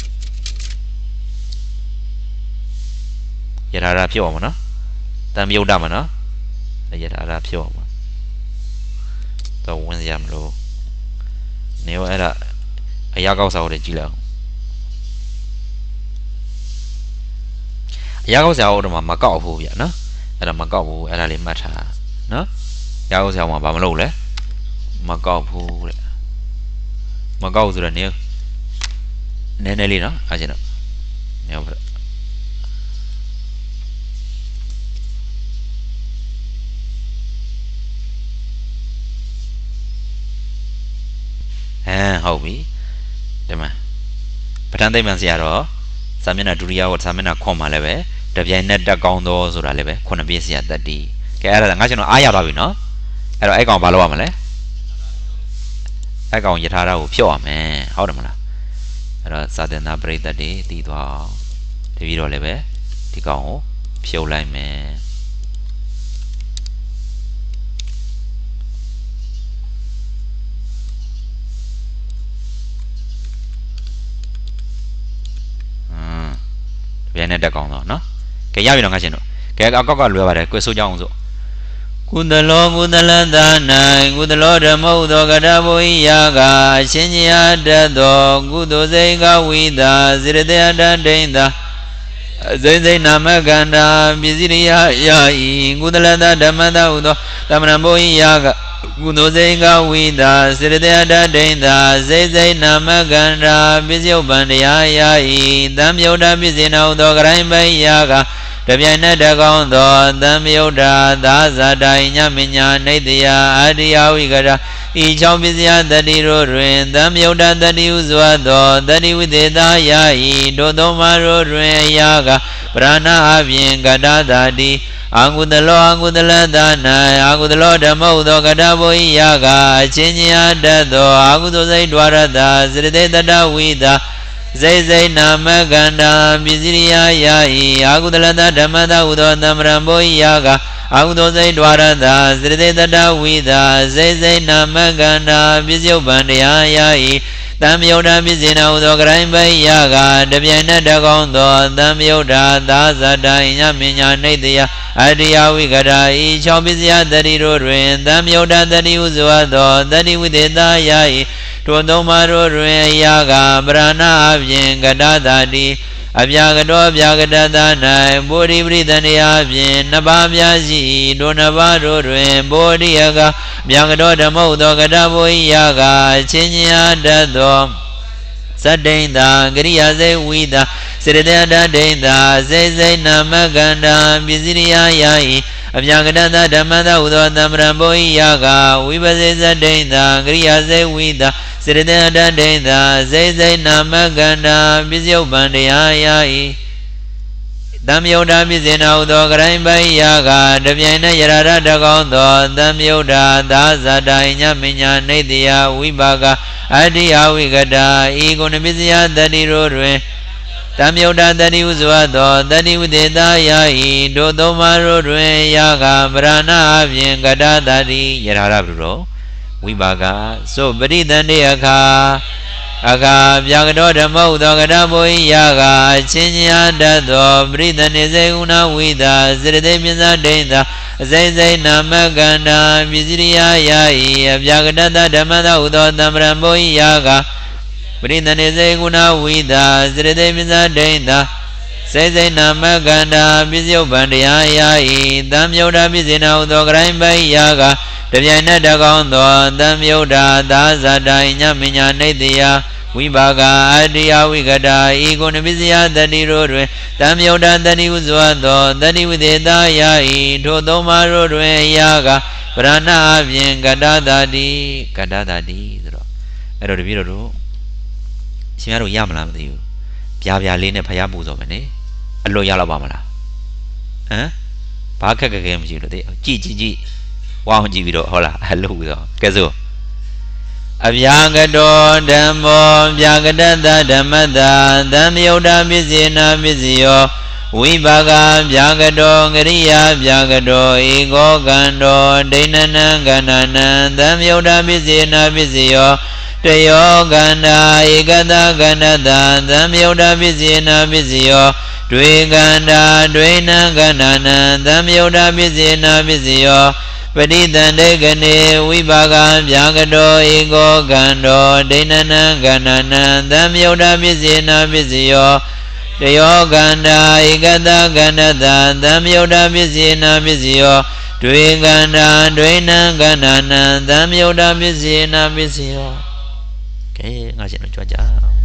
Speaker 2: ရတာဖြုတ်အောင်မနော်တန်မြုတ်တာမနော်ရတာဖြုတ်အောင်တော့ဝင်ရမလို့နေရောအဲ့ဒါအရာကောက်စာအုပ်တွေကြည့်လိုက်အောင်အရာကောက်စာအုပ်တော့မကောက်ဘူးဗျနော်အဲ့ဒါမကောက်ဘူးအဲ့ဒါလေးမှတ်ထားနော်အရာကောက်စာအုပ်မှာဘာမလုပ်လဲမကောက်ဘူးတဲ့မကောက်ဆိုတော့နည်းလေးနော်အားချင်းတော့နည်းဟုတ်ဟုတ်ပြီဒီမှာပဋ္ဌာန်းသိမ္မာန်ဆရာတော့စာမျက်နှာဒုတိယဝတ်စာမျက်နှာခွန်မှာလည်းပဲတပြိုင်နက်တက်ကောင်းသောဆိုတာလည်းပဲခုနှစ်ပြည့်ဆရာတတ်တီကဲအဲ့ဒါငါကျွန်တော်အားရသွားပြီနော်အဲ့တော့အဲ့ကောင်ဘာလုပ်ရမလဲအဲ့ကောင်ယထာရကိုဖြုတ်ရမယ်ဟုတ်တယ်မလားအဲ့တော့စာသင်သားပရိသတ်တွေတည်သွားအောင်တပြီးတော့လည်းပဲဒီကောင်ကိုဖြုတ်လိုက်မယ်ပြည့်နဲ့တက်ကောင်းတော့နော်ကဲရပြီတော့ငါရှင်တို့ကဲအကောက်ကလွယ်ပါတယ်ကိုဆိုကြအောင်စို့ကုသလောကုသလသာ၌ကုသလောဓမ္မဟုသောကတဘုဟိယကအရှင်ကြီးအားတတ်သောကုသိုလ်စိတ်ကဝိတာစေတတေအတ္တဒိဋ္ဌာစိတ်နာမကန္တာပစ္စည်းရိယယာဤကုသလသာဓမ္မတဟုသောသမဏဘုဟိယကကုသိုလ်စိတ်ကဝိတာစေတတေအတ္တဒိဋ္ဌာစိတ်နာမကန္တာပစ္စယုပ္ပန္တရားယာဤသံယုတ်တာပစ္စေနဟုသောကရိုင်းပိယကတပြိုင်နက်တကောင်းသောသံယုတ်တာသာဇာတိုင်ညမညာနေတယအာရိယဝိကရာဤ၆ပစ္စယတတိတို့တွင်သံယုတ်တာတတိဟုစွာသောတတိဝိသေသယာဤတို့သုံးပါးတို့တွင်အရာကပရဏအပြင်ကတသာတိအာကုသလောအာကုသလသာ၌အာကုသလောဓမ္မဟုသောကတဘုဟိယကအချင်းချင်းအားတတ်သောအာကုသိုလ်စိတ် द्वार တာစရတေတတဝိတာစိတ်နာမကန္တာပစ္စရိယယာဤအာကုသလတဓမ္မတဟုသောသမ္မရဘုဟိယကအာကုသိုလ်စိတ် द्वार တာစရတေတတဝိတာစိတ်နာမကန္တာပစ္စယုပ္ပန္တရားယာဤသံယုတ်တာပစ္စေနဟုသောကရိုင်းပိယကတပြိုင်နက်တကောင်းသောသံယုတ်တာသာဇာတိုင်ညမညာနေတယအတ္တယဝိကရာဤ၆ပစ္စယတတိတို့တွင်သံယုတ်တာတတိဟုစွာသောတတိဝိသေသယာဤထိုသုံးပါးတို့တွင်အရာကပရဏအပြင်ကတသာတိအပြာကတောအပြာကတသ၌ဘောဓိပရိသန္တရားဖြင့်နှစ်ပါးပြားရှိတို့နှစ်ပါးတို့တွင်ဘောဓိယကပြာကတောဓမ္မဟုသောကတဘုဟိယကအချင်းချင်းအားတတ်သောသတ္တိန်သာကရိယာစေဝိတာစေတတေအတ္တဒိဋ္ဌာစိတ်နာမကန္တာပစ္စရိယယာဤအပြာကတသဓမ္မတဟုသောသမ္မရဘုဟိယကဝိပစေသတ္တိန်သာကရိယာစေဝိတာစေတတေအတ္တဒိဋ္ဌာစိတ်နာမကန္တာပစ္စယုပ္ပန္တရားယာဤသံယုတ်တာပစ္စေနဟုသောကရိုင်းပိယကတပြိုင်နက်ယရရတကောင်းသောသံယုတ်တာသာဇာတိုင်ညမညာနေတယဝိပါကအတ္တိယဝိကတာဤကုဏပစ္စယတတိတို့တွင်သံယုတ်တာတတိဟုစွာသောတတိဝိသေသယာဤတို့သုံးပါးတို့တွင်ယာကပရဏအပြင်ကတသတိယရရဘုရောဝိပါကသောပရိသန္တေအခါအခါပြာကတောဓမ္မဟုသောကတဘုဟိယကအချင်းချင်းအားတတ်သောပရိသန္တေစေကုဏဝိတာစရတေမြစ္ဆဒိဋ္ဌာစိတ်နာမကန္တာပစ္စရိယယာဤအပြာကတသဓမ္မတဟုသောသမ္မရဘုဟိယကပရိသန္တေစေကုဏဝိတာစရတေမြစ္ဆဒိဋ္ဌာစိတ်နာမကန္တာပစ္စယုပ္ပန္တရားယာဤသံယုတ်တာပစ္စေနဟုသောကရိုင်းပိယကတပြိုင်နက်တကောင်းသောသံယုတ်တာသာဇာတိုင်ညမညာနေတယဝိပါကအတ္တိယဝိကတာဤကုဏပစ္စယတတိတို့တွင်သံယုတ်တာတတိဟုစွာသောတတိဝိသေသယာဤထိုသုံးပါးတို့တွင်အရာကပ Prana bien gadadadi so ero de biro doရှင်များတို့ရမလားမသိဘူးပြားပြားလေးနဲ့ဖျားပူဆိုမယ်နိအလွတ်ရတော့ပါမလားဟမ်ဘာခက်ခဲမရှိလို့သိကြည့်ဝအောင်ကြည့်ပြီးတော့ဟုတ်လားအလွတ်ပြီးတော့ကဲဆိုအဗျာကတောဓမ္မောဗျာကတတဓမ္မတာသံယုတ်တာပစ္စေနာပစ္စယောဝိပါကဗျာကတောကရိယာဗျာကတောဧကောကံတောဒိဏနံကဏနံသံယုတ်တာပစ္စေနာပစ္စယောတယောကန္တာဧကတကန္တတာသံယုတ်တာပစ္စေနာပစ္စယောတွေကန္တာတွေနံကဏနံသံယုတ်တာပစ္စေနာပစ္စယောပရိသန္တေကနေဝိပါကဗျာကတောဧကောကံတောဒိဏနံကဏနံသံယုတ်တာပစ္စေနာပစ္စယောတယောကန္တာဧကတကန္တတာသံယုတ်တာပစ္စေနာပစ္စယောတွေကန္တာတွေနံကဏနံသံယုတ်တာပစ္စေနာပစ္စယောကဲငါရှင်တို့ကြွကြ